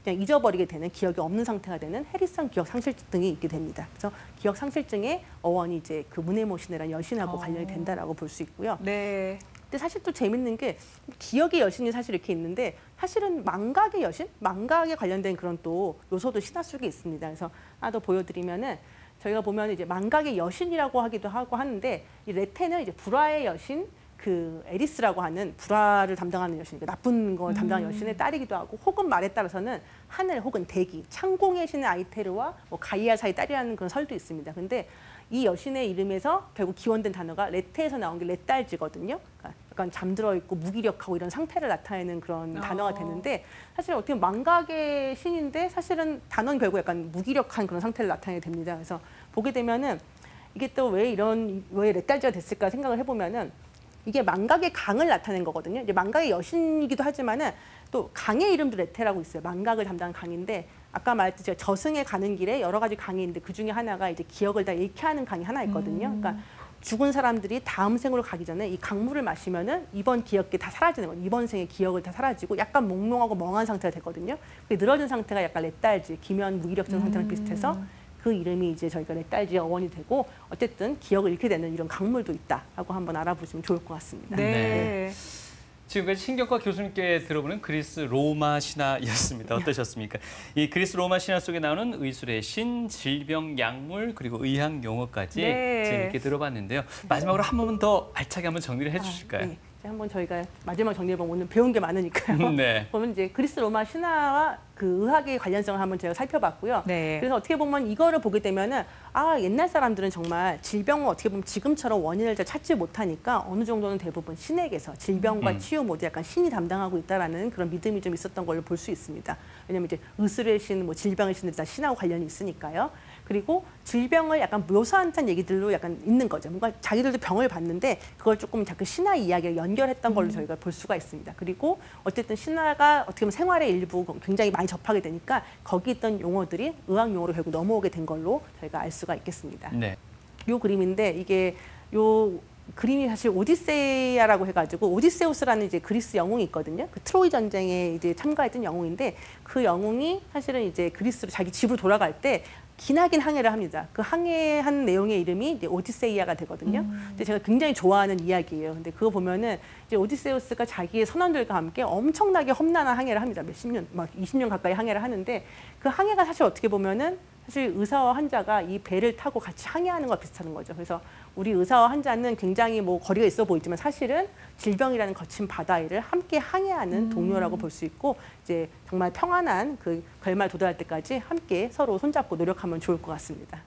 그냥 잊어버리게 되는 기억이 없는 상태가 되는 해리성 기억 상실증이 있게 됩니다. 그래서 기억 상실증의 어원이 이제 그 문해모신이라는 여신하고 어. 관련이 된다라고 볼 수 있고요. 네. 근데 사실 또 재밌는 게 기억의 여신이 사실 이렇게 있는데 사실은 망각의 여신, 망각에 관련된 그런 또 요소도 신화 속에 있습니다. 그래서 하나 더 보여드리면은 저희가 보면 이제 망각의 여신이라고 하기도 하고 하는데 이 레테는 이제 불화의 여신. 그 에리스라고 하는 불화를 담당하는 여신, 나쁜 걸 담당하는 여신의 딸이기도 하고, 혹은 말에 따라서는 하늘 혹은 대기, 창공의 신의 아이테르와 뭐 가이아 사이 딸이라는 그런 설도 있습니다. 근데 이 여신의 이름에서 결국 기원된 단어가 레테에서 나온 게 레딸지거든요. 그러니까 약간 잠들어 있고 무기력하고 이런 상태를 나타내는 그런 어. 단어가 되는데, 사실 어떻게 보면 망각의 신인데 사실은 단어는 결국 약간 무기력한 그런 상태를 나타내게 됩니다. 그래서 보게 되면은 이게 또 왜 이런 왜 레딸지가 됐을까 생각을 해보면은. 이게 망각의 강을 나타낸 거거든요. 이제 망각의 여신이기도 하지만은 또 강의 이름도 레테라고 있어요. 망각을 담당한 강인데 아까 말했듯이 저승에 가는 길에 여러 가지 강이 있는데 그 중에 하나가 이제 기억을 다 잃게 하는 강이 하나 있거든요. 음. 그러니까 죽은 사람들이 다음 생으로 가기 전에 이 강물을 마시면은 이번 기억이 다 사라지는 거예요. 이번 생의 기억을 다 사라지고 약간 몽롱하고 멍한 상태가 되거든요. 늘어진 상태가 약간 레딸지, 기면 무기력증 상태랑 음. 비슷해서 그 이름이 이제 저희가 레딸지의 어원이 되고, 어쨌든 기억을 잃게 되는 이런 강물도 있다라고 한번 알아보시면 좋을 것 같습니다. 네. 네. 지금까지 신경과 교수님께 들어보는 그리스 로마 신화였습니다. 어떠셨습니까? 이 그리스 로마 신화 속에 나오는 의술의 신, 질병, 약물, 그리고 의학 용어까지 네. 재미있게 들어봤는데요. 마지막으로 한 번만 더 알차게 한번 정리를 해주실까요? 아, 네. 이제 한번 저희가 마지막 정리해보면 오늘 배운 게 많으니까요. 네. 그러면 이제 그리스 로마 신화와 그 의학의 관련성을 한번 제가 살펴봤고요. 네. 그래서 어떻게 보면 이거를 보게 되면은 아, 옛날 사람들은 정말 질병을 어떻게 보면 지금처럼 원인을 잘 찾지 못하니까 어느 정도는 대부분 신에게서 질병과 음. 치유 모두 약간 신이 담당하고 있다라는 그런 믿음이 좀 있었던 걸로 볼 수 있습니다. 왜냐하면 이제 의술의 신, 뭐 질병의 신들 다 신하고 관련이 있으니까요. 그리고 질병을 약간 묘사한 듯한 얘기들로 약간 있는 거죠. 뭔가 자기들도 병을 봤는데 그걸 조금 자꾸 신화 이야기를 연결했던 걸로 저희가 볼 수가 있습니다. 그리고 어쨌든 신화가 어떻게 보면 생활의 일부 굉장히 많이 접하게 되니까 거기 있던 용어들이 의학 용어로 결국 넘어오게 된 걸로 저희가 알 수가 있겠습니다. 네. 요 그림인데 이게 요 그림이 사실 오디세이아라고 해가지고 오디세우스라는 이제 그리스 영웅이 있거든요. 그 트로이 전쟁에 이제 참가했던 영웅인데 그 영웅이 사실은 이제 그리스로 자기 집으로 돌아갈 때 기나긴 항해를 합니다. 그 항해한 내용의 이름이 이제 오디세이아가 되거든요. 음. 근데 제가 굉장히 좋아하는 이야기예요. 근데 그거 보면은 이제 오디세우스가 자기의 선원들과 함께 엄청나게 험난한 항해를 합니다. 몇십 년, 막 이십 년 가까이 항해를 하는데 그 항해가 사실 어떻게 보면은 사실 의사와 환자가 이 배를 타고 같이 항해하는 거와 비슷한 거죠. 그래서 우리 의사와 환자는 굉장히 뭐 거리가 있어 보이지만 사실은 질병이라는 거친 바다 일을 함께 항해하는 음. 동료라고 볼 수 있고, 이제 정말 평안한 그 결말 도달할 때까지 함께 서로 손잡고 노력하면 좋을 것 같습니다.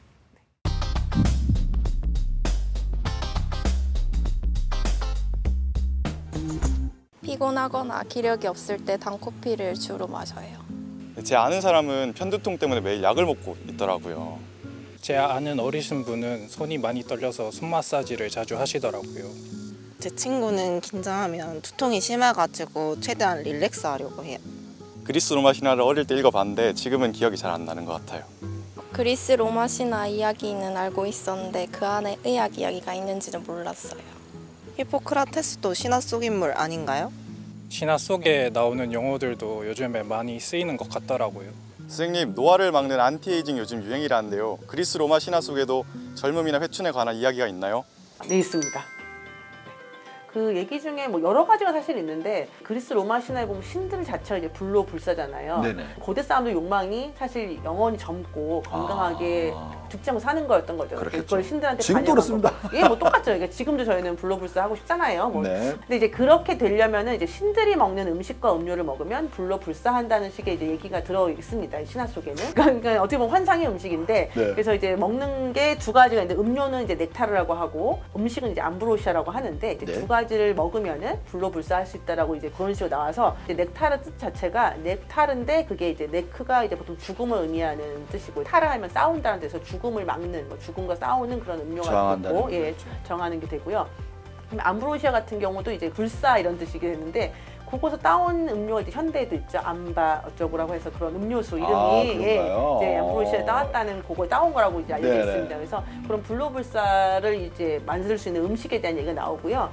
피곤하거나 기력이 없을 때 단코피를 주로 마셔요. 제 아는 사람은 편두통 때문에 매일 약을 먹고 있더라고요. 제 아는 어르신분은 손이 많이 떨려서 손 마사지를 자주 하시더라고요. 제 친구는 긴장하면 두통이 심해가지고 최대한 릴렉스 하려고 해요. 그리스 로마 신화를 어릴 때 읽어봤는데 지금은 기억이 잘 안 나는 것 같아요. 그리스 로마 신화 이야기는 알고 있었는데 그 안에 의학 이야기가 있는지는 몰랐어요. 히포크라테스도 신화 속 인물 아닌가요? 신화 속에 나오는 용어들도 요즘에 많이 쓰이는 것 같더라고요. 선생님, 노화를 막는 안티에이징 요즘 유행이라는데요. 그리스 로마 신화 속에도 젊음이나 회춘에 관한 이야기가 있나요? 네, 있습니다. 그 얘기 중에 뭐 여러 가지가 사실 있는데, 그리스 로마 신화에 보면 신들 자체가 이제 불로 불사잖아요. 네네. 고대 사람들 욕망이 사실 영원히 젊고 건강하게 아. 죽지 않고 사는 거였던 거죠. 그렇겠죠. 그걸 신들한테 지금도 반영한 그렇습니다. 거고. 예, 뭐 똑같죠. 그러니까 지금도 저희는 불로불사하고 싶잖아요. 뭐. 네. 근데 이제 그렇게 되려면은 이제 신들이 먹는 음식과 음료를 먹으면 불로불사한다는 식의 이제 얘기가 들어 있습니다. 신화 속에는. 그러니까 어떻게 보면 환상의 음식인데, 네. 그래서 이제 먹는 게 두 가지가 있는데, 음료는 이제 넥타르라고 하고 음식은 이제 암브로시아라고 하는데, 이제 네. 두 가지를 먹으면은 불로불사할 수 있다라고 이제 그런 식으로 나와서, 이제 넥타르 뜻 자체가 넥타르인데 그게 이제 네크가 이제 보통 죽음을 의미하는 뜻이고, 타르하면 싸운다는 데서 죽음을 막는, 뭐 죽음과 싸우는 그런 음료가 저항한다는 되고, 예, 거죠. 정하는 게 되고요. 그럼 암브로시아 같은 경우도 이제 불사 이런 뜻이게 되는데, 그곳에서 따온 음료가 이제 현대에도 있죠. 암바 어쩌고라고 해서 그런 음료수 이름이 아, 예, 그런가요? 이제 암브로시아에 따왔다는 그걸 따온 거라고 이제 알려져 네네. 있습니다. 그래서 그런 불로불사를 이제 만들 수 있는 음식에 대한 얘기가 나오고요.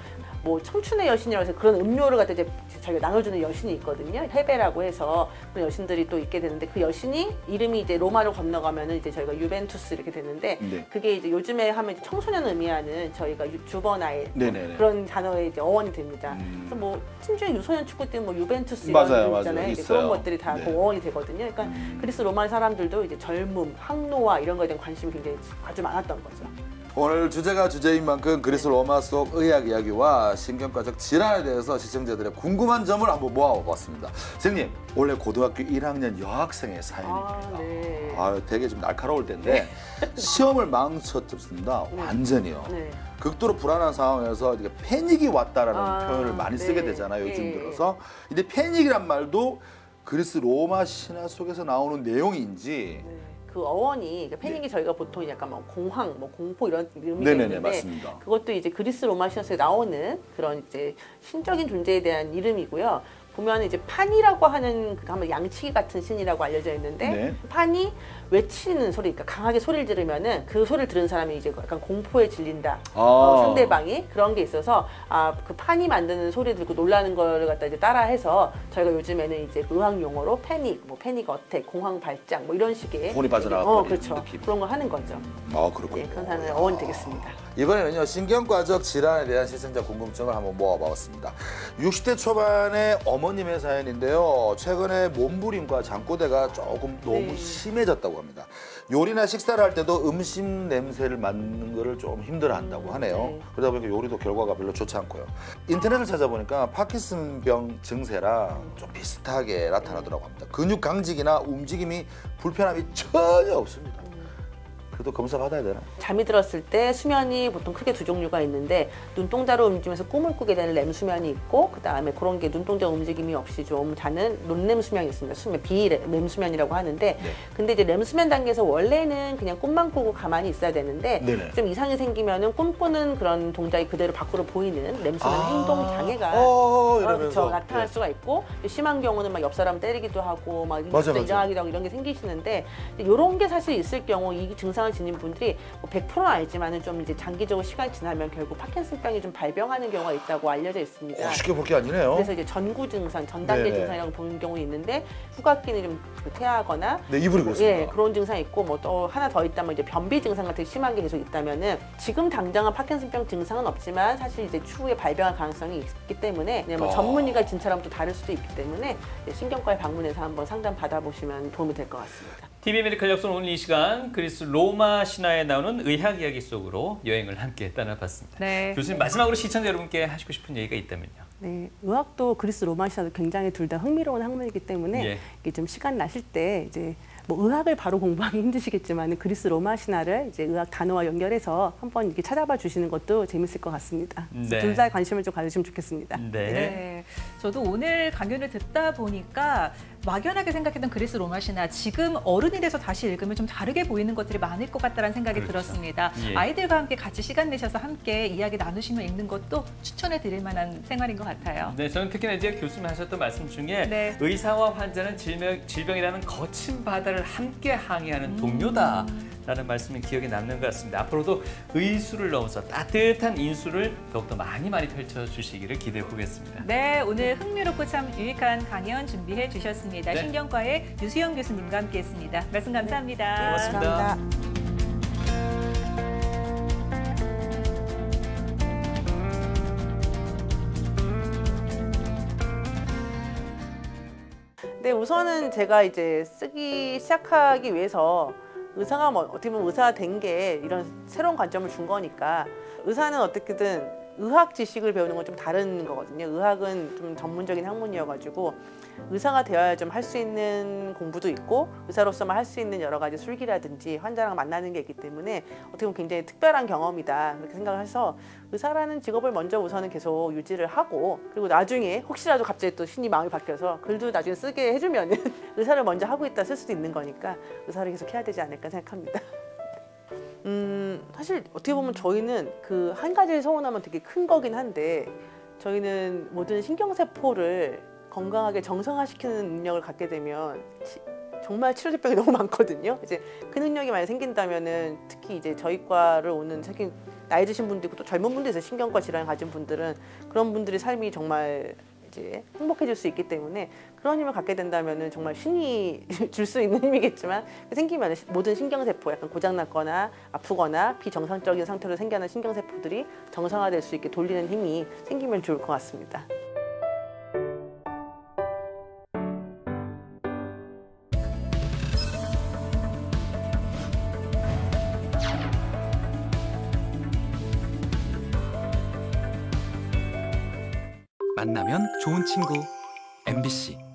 뭐 청춘의 여신이라고 해서 그런 음료를 갖다 이제 저희가 나눠주는 여신이 있거든요. 헤베라고 해서 그런 여신들이 또 있게 되는데 그 여신이 이름이 이제 로마로 건너가면은 이제 저희가 유벤투스 이렇게 되는데 네. 그게 이제 요즘에 하면 이제 청소년을 의미하는 저희가 유- 주버나일 네네네. 그런 단어의 이제 어원이 됩니다. 음. 그래서 뭐 심지어 유소년 축구팀 뭐 유벤투스 맞아요, 이런 맞아요. 있잖아요. 이제 있어요. 그런 것들이 다 네. 그 어원이 되거든요. 그러니까 음. 그리스 로마 사람들도 이제 젊음, 항노화 이런 거에 대한 관심이 굉장히 아주 많았던 거죠. 오늘 주제가 주제인 만큼 그리스 로마 속 의학 이야기와 신경과적 질환에 대해서 시청자들의 궁금한 점을 한번 모아봤습니다. 선생님, 원래 고등학교 일 학년 여학생의 사연입니다. 아, 네. 아, 되게 좀 날카로울 텐데 시험을 망쳤습니다. 네. 완전히요. 네. 극도로 불안한 상황에서 이게 패닉이 왔다라는 아, 표현을 많이 네. 쓰게 되잖아요. 요즘 예. 들어서. 근데 패닉이란 말도 그리스 로마 신화 속에서 나오는 내용인지 네. 그 어원이 그러니까 패닉이 네. 저희가 보통 약간 뭐 공황, 뭐 공포 이런 의미가 네네네, 있는데 맞습니다. 그것도 이제 그리스 로마 신화에 나오는 그런 이제 신적인 존재에 대한 이름이고요. 보면 이제 판이라고 하는 그 한번 양치기 같은 신이라고 알려져 있는데 네. 판이 외치는 소리, 그러니까 강하게 소리를 지르면은 그 소리를 들은 사람이 이제 약간 공포에 질린다. 아. 어, 상대방이 그런 게 있어서 아 그 판이 만드는 소리 듣고 놀라는 거를 갖다 이제 따라해서 저희가 요즘에는 이제 의학 용어로 패닉, 뭐 패닉 어택, 공황 발작 뭐 이런 식의 혼이 빠져나가 어 버리는 그렇죠 느낌. 그런 걸 하는 거죠. 아, 그렇군요. 예, 그런 하나의 어원이 되겠습니다. 이번에는요, 신경과적 질환에 대한 시청자 궁금증을 한번 모아봤습니다. 육십 대 초반의 어머님의 사연인데요. 최근에 몸부림과 잠꼬대가 조금 너무 네. 심해졌다고 합니다. 요리나 식사를 할 때도 음식 냄새를 맡는 거를 좀 힘들어한다고 하네요. 네. 그러다 보니까 요리도 결과가 별로 좋지 않고요. 인터넷을 찾아보니까 파킨슨병 증세랑 좀 비슷하게 나타나더라고 합니다. 근육 강직이나 움직임이 불편함이 전혀 없습니다. 그래도 검사 받아야 되나? 잠이 들었을 때 수면이 보통 크게 두 종류가 있는데 눈동자로 움직이면서 꿈을 꾸게 되는 렘 수면이 있고 그 다음에 그런 게 눈동자 움직임이 없이 좀 자는 논렘 수면이 있습니다. 수면 비렘 수면이라고 하는데 네. 근데 이제 렘 수면 단계에서 원래는 그냥 꿈만 꾸고 가만히 있어야 되는데 네네. 좀 이상이 생기면은 꿈꾸는 그런 동작이 그대로 밖으로 보이는 렘 수면 아. 행동 장애가 어, 어, 이러면서. 그렇죠. 나타날 네. 수가 있고 심한 경우는 막 옆 사람 때리기도 하고 막 맞아, 맞아. 일어나기도 하고 이런 게 생기시는데 이런 게 사실 있을 경우 이 증상을 지닌 분들이 뭐 백 퍼센트는 아니지만은 좀 이제 장기적으로 시간이 지나면 결국 파킨슨병이 좀 발병하는 경우가 있다고 알려져 있습니다. 어, 쉽게 볼 게 아니네요. 그래서 이제 전구 증상, 전단계 네네. 증상이라고 보는 경우 있는데 후각기는 좀 퇴하거나 네, 이분이 그렇습니다. 예, 그런 증상이 있고 뭐 또 하나 더 있다면 이제 변비 증상 같은 게 심한 게 계속 있다면은 지금 당장은 파킨슨병 증상은 없지만 사실 이제 추후에 발병할 가능성이 있기 때문에 그냥 뭐 아. 전문의가 진찰하면 또 다를 수도 있기 때문에 신경과에 방문해서 한번 상담 받아보시면 도움이 될 것 같습니다. 티비 메디컬 역선 오늘 이 시간 그리스 로마 신화에 나오는 의학 이야기 속으로 여행을 함께 떠나봤습니다. 네. 교수님 마지막으로 시청자 여러분께 하시고 싶은 얘기가 있다면요. 네, 의학도 그리스 로마 신화도 굉장히 둘 다 흥미로운 학문이기 때문에 예. 이게 좀 시간 나실 때 이제 뭐 의학을 바로 공부하기 힘드시겠지만 그리스 로마 신화를 이제 의학 단어와 연결해서 한번 이렇게 찾아봐 주시는 것도 재밌을 것 같습니다. 네. 둘 다 관심을 좀 가지시면 좋겠습니다. 네. 네, 저도 오늘 강연을 듣다 보니까 막연하게 생각했던 그리스 로마 신화 지금 어른이 돼서 다시 읽으면 좀 다르게 보이는 것들이 많을 것 같다는 생각이 그렇죠. 들었습니다. 예. 아이들과 함께 같이 시간 내셔서 함께 이야기 나누시며 읽는 것도 추천해 드릴 만한 생활인 것 같아요. 네, 저는 특히나 이제 교수님 하셨던 말씀 중에 네. 의사와 환자는 질병, 질병이라는 거친 바다를 함께 항해하는 음. 동료다라는 말씀이 기억에 남는 것 같습니다. 앞으로도 의술을 넘어서 따뜻한 인술을 더욱더 많이 많이 펼쳐주시기를 기대해 보겠습니다. 네, 오늘 흥미롭고 참 유익한 강연 준비해 주셨습니다. 네. 신경과의 유수영 교수님과 함께했습니다. 말씀 감사합니다. 네, 고맙습니다. 감사합니다. 네, 우선은 제가 이제 쓰기 시작하기 위해서 의사가 뭐 어떻게 보면 의사가 된 게 이런 새로운 관점을 준 거니까 의사는 어떻게든 의학 지식을 배우는 건 좀 다른 거거든요. 의학은 좀 전문적인 학문이어가지고 의사가 되어야 좀 할 수 있는 공부도 있고 의사로서만 할 수 있는 여러 가지 술기라든지 환자랑 만나는 게 있기 때문에 어떻게 보면 굉장히 특별한 경험이다 그렇게 생각을 해서 의사라는 직업을 먼저 우선은 계속 유지를 하고 그리고 나중에 혹시라도 갑자기 또 신이 마음이 바뀌어서 글도 나중에 쓰게 해주면은 의사를 먼저 하고 있다 쓸 수도 있는 거니까 의사를 계속 해야 되지 않을까 생각합니다. 음, 사실 어떻게 보면 저희는 그 한 가지를 소원하면 되게 큰 거긴 한데 저희는 모든 신경세포를 건강하게 정상화시키는 능력을 갖게 되면 정말 치료제병이 너무 많거든요. 이제 그 능력이 많이 생긴다면은 특히 이제 저희 과를 오는 특히 나이 드신 분도 있고 또 젊은 분도 있어요. 신경과 질환을 가진 분들은 그런 분들의 삶이 정말 이제 행복해질 수 있기 때문에 그런 힘을 갖게 된다면은 정말 신이 줄 수 있는 힘이겠지만 생기면 모든 신경세포 약간 고장났거나 아프거나 비정상적인 상태로 생겨난 신경세포들이 정상화될 수 있게 돌리는 힘이 생기면 좋을 것 같습니다. 만나면 좋은 친구 엠비씨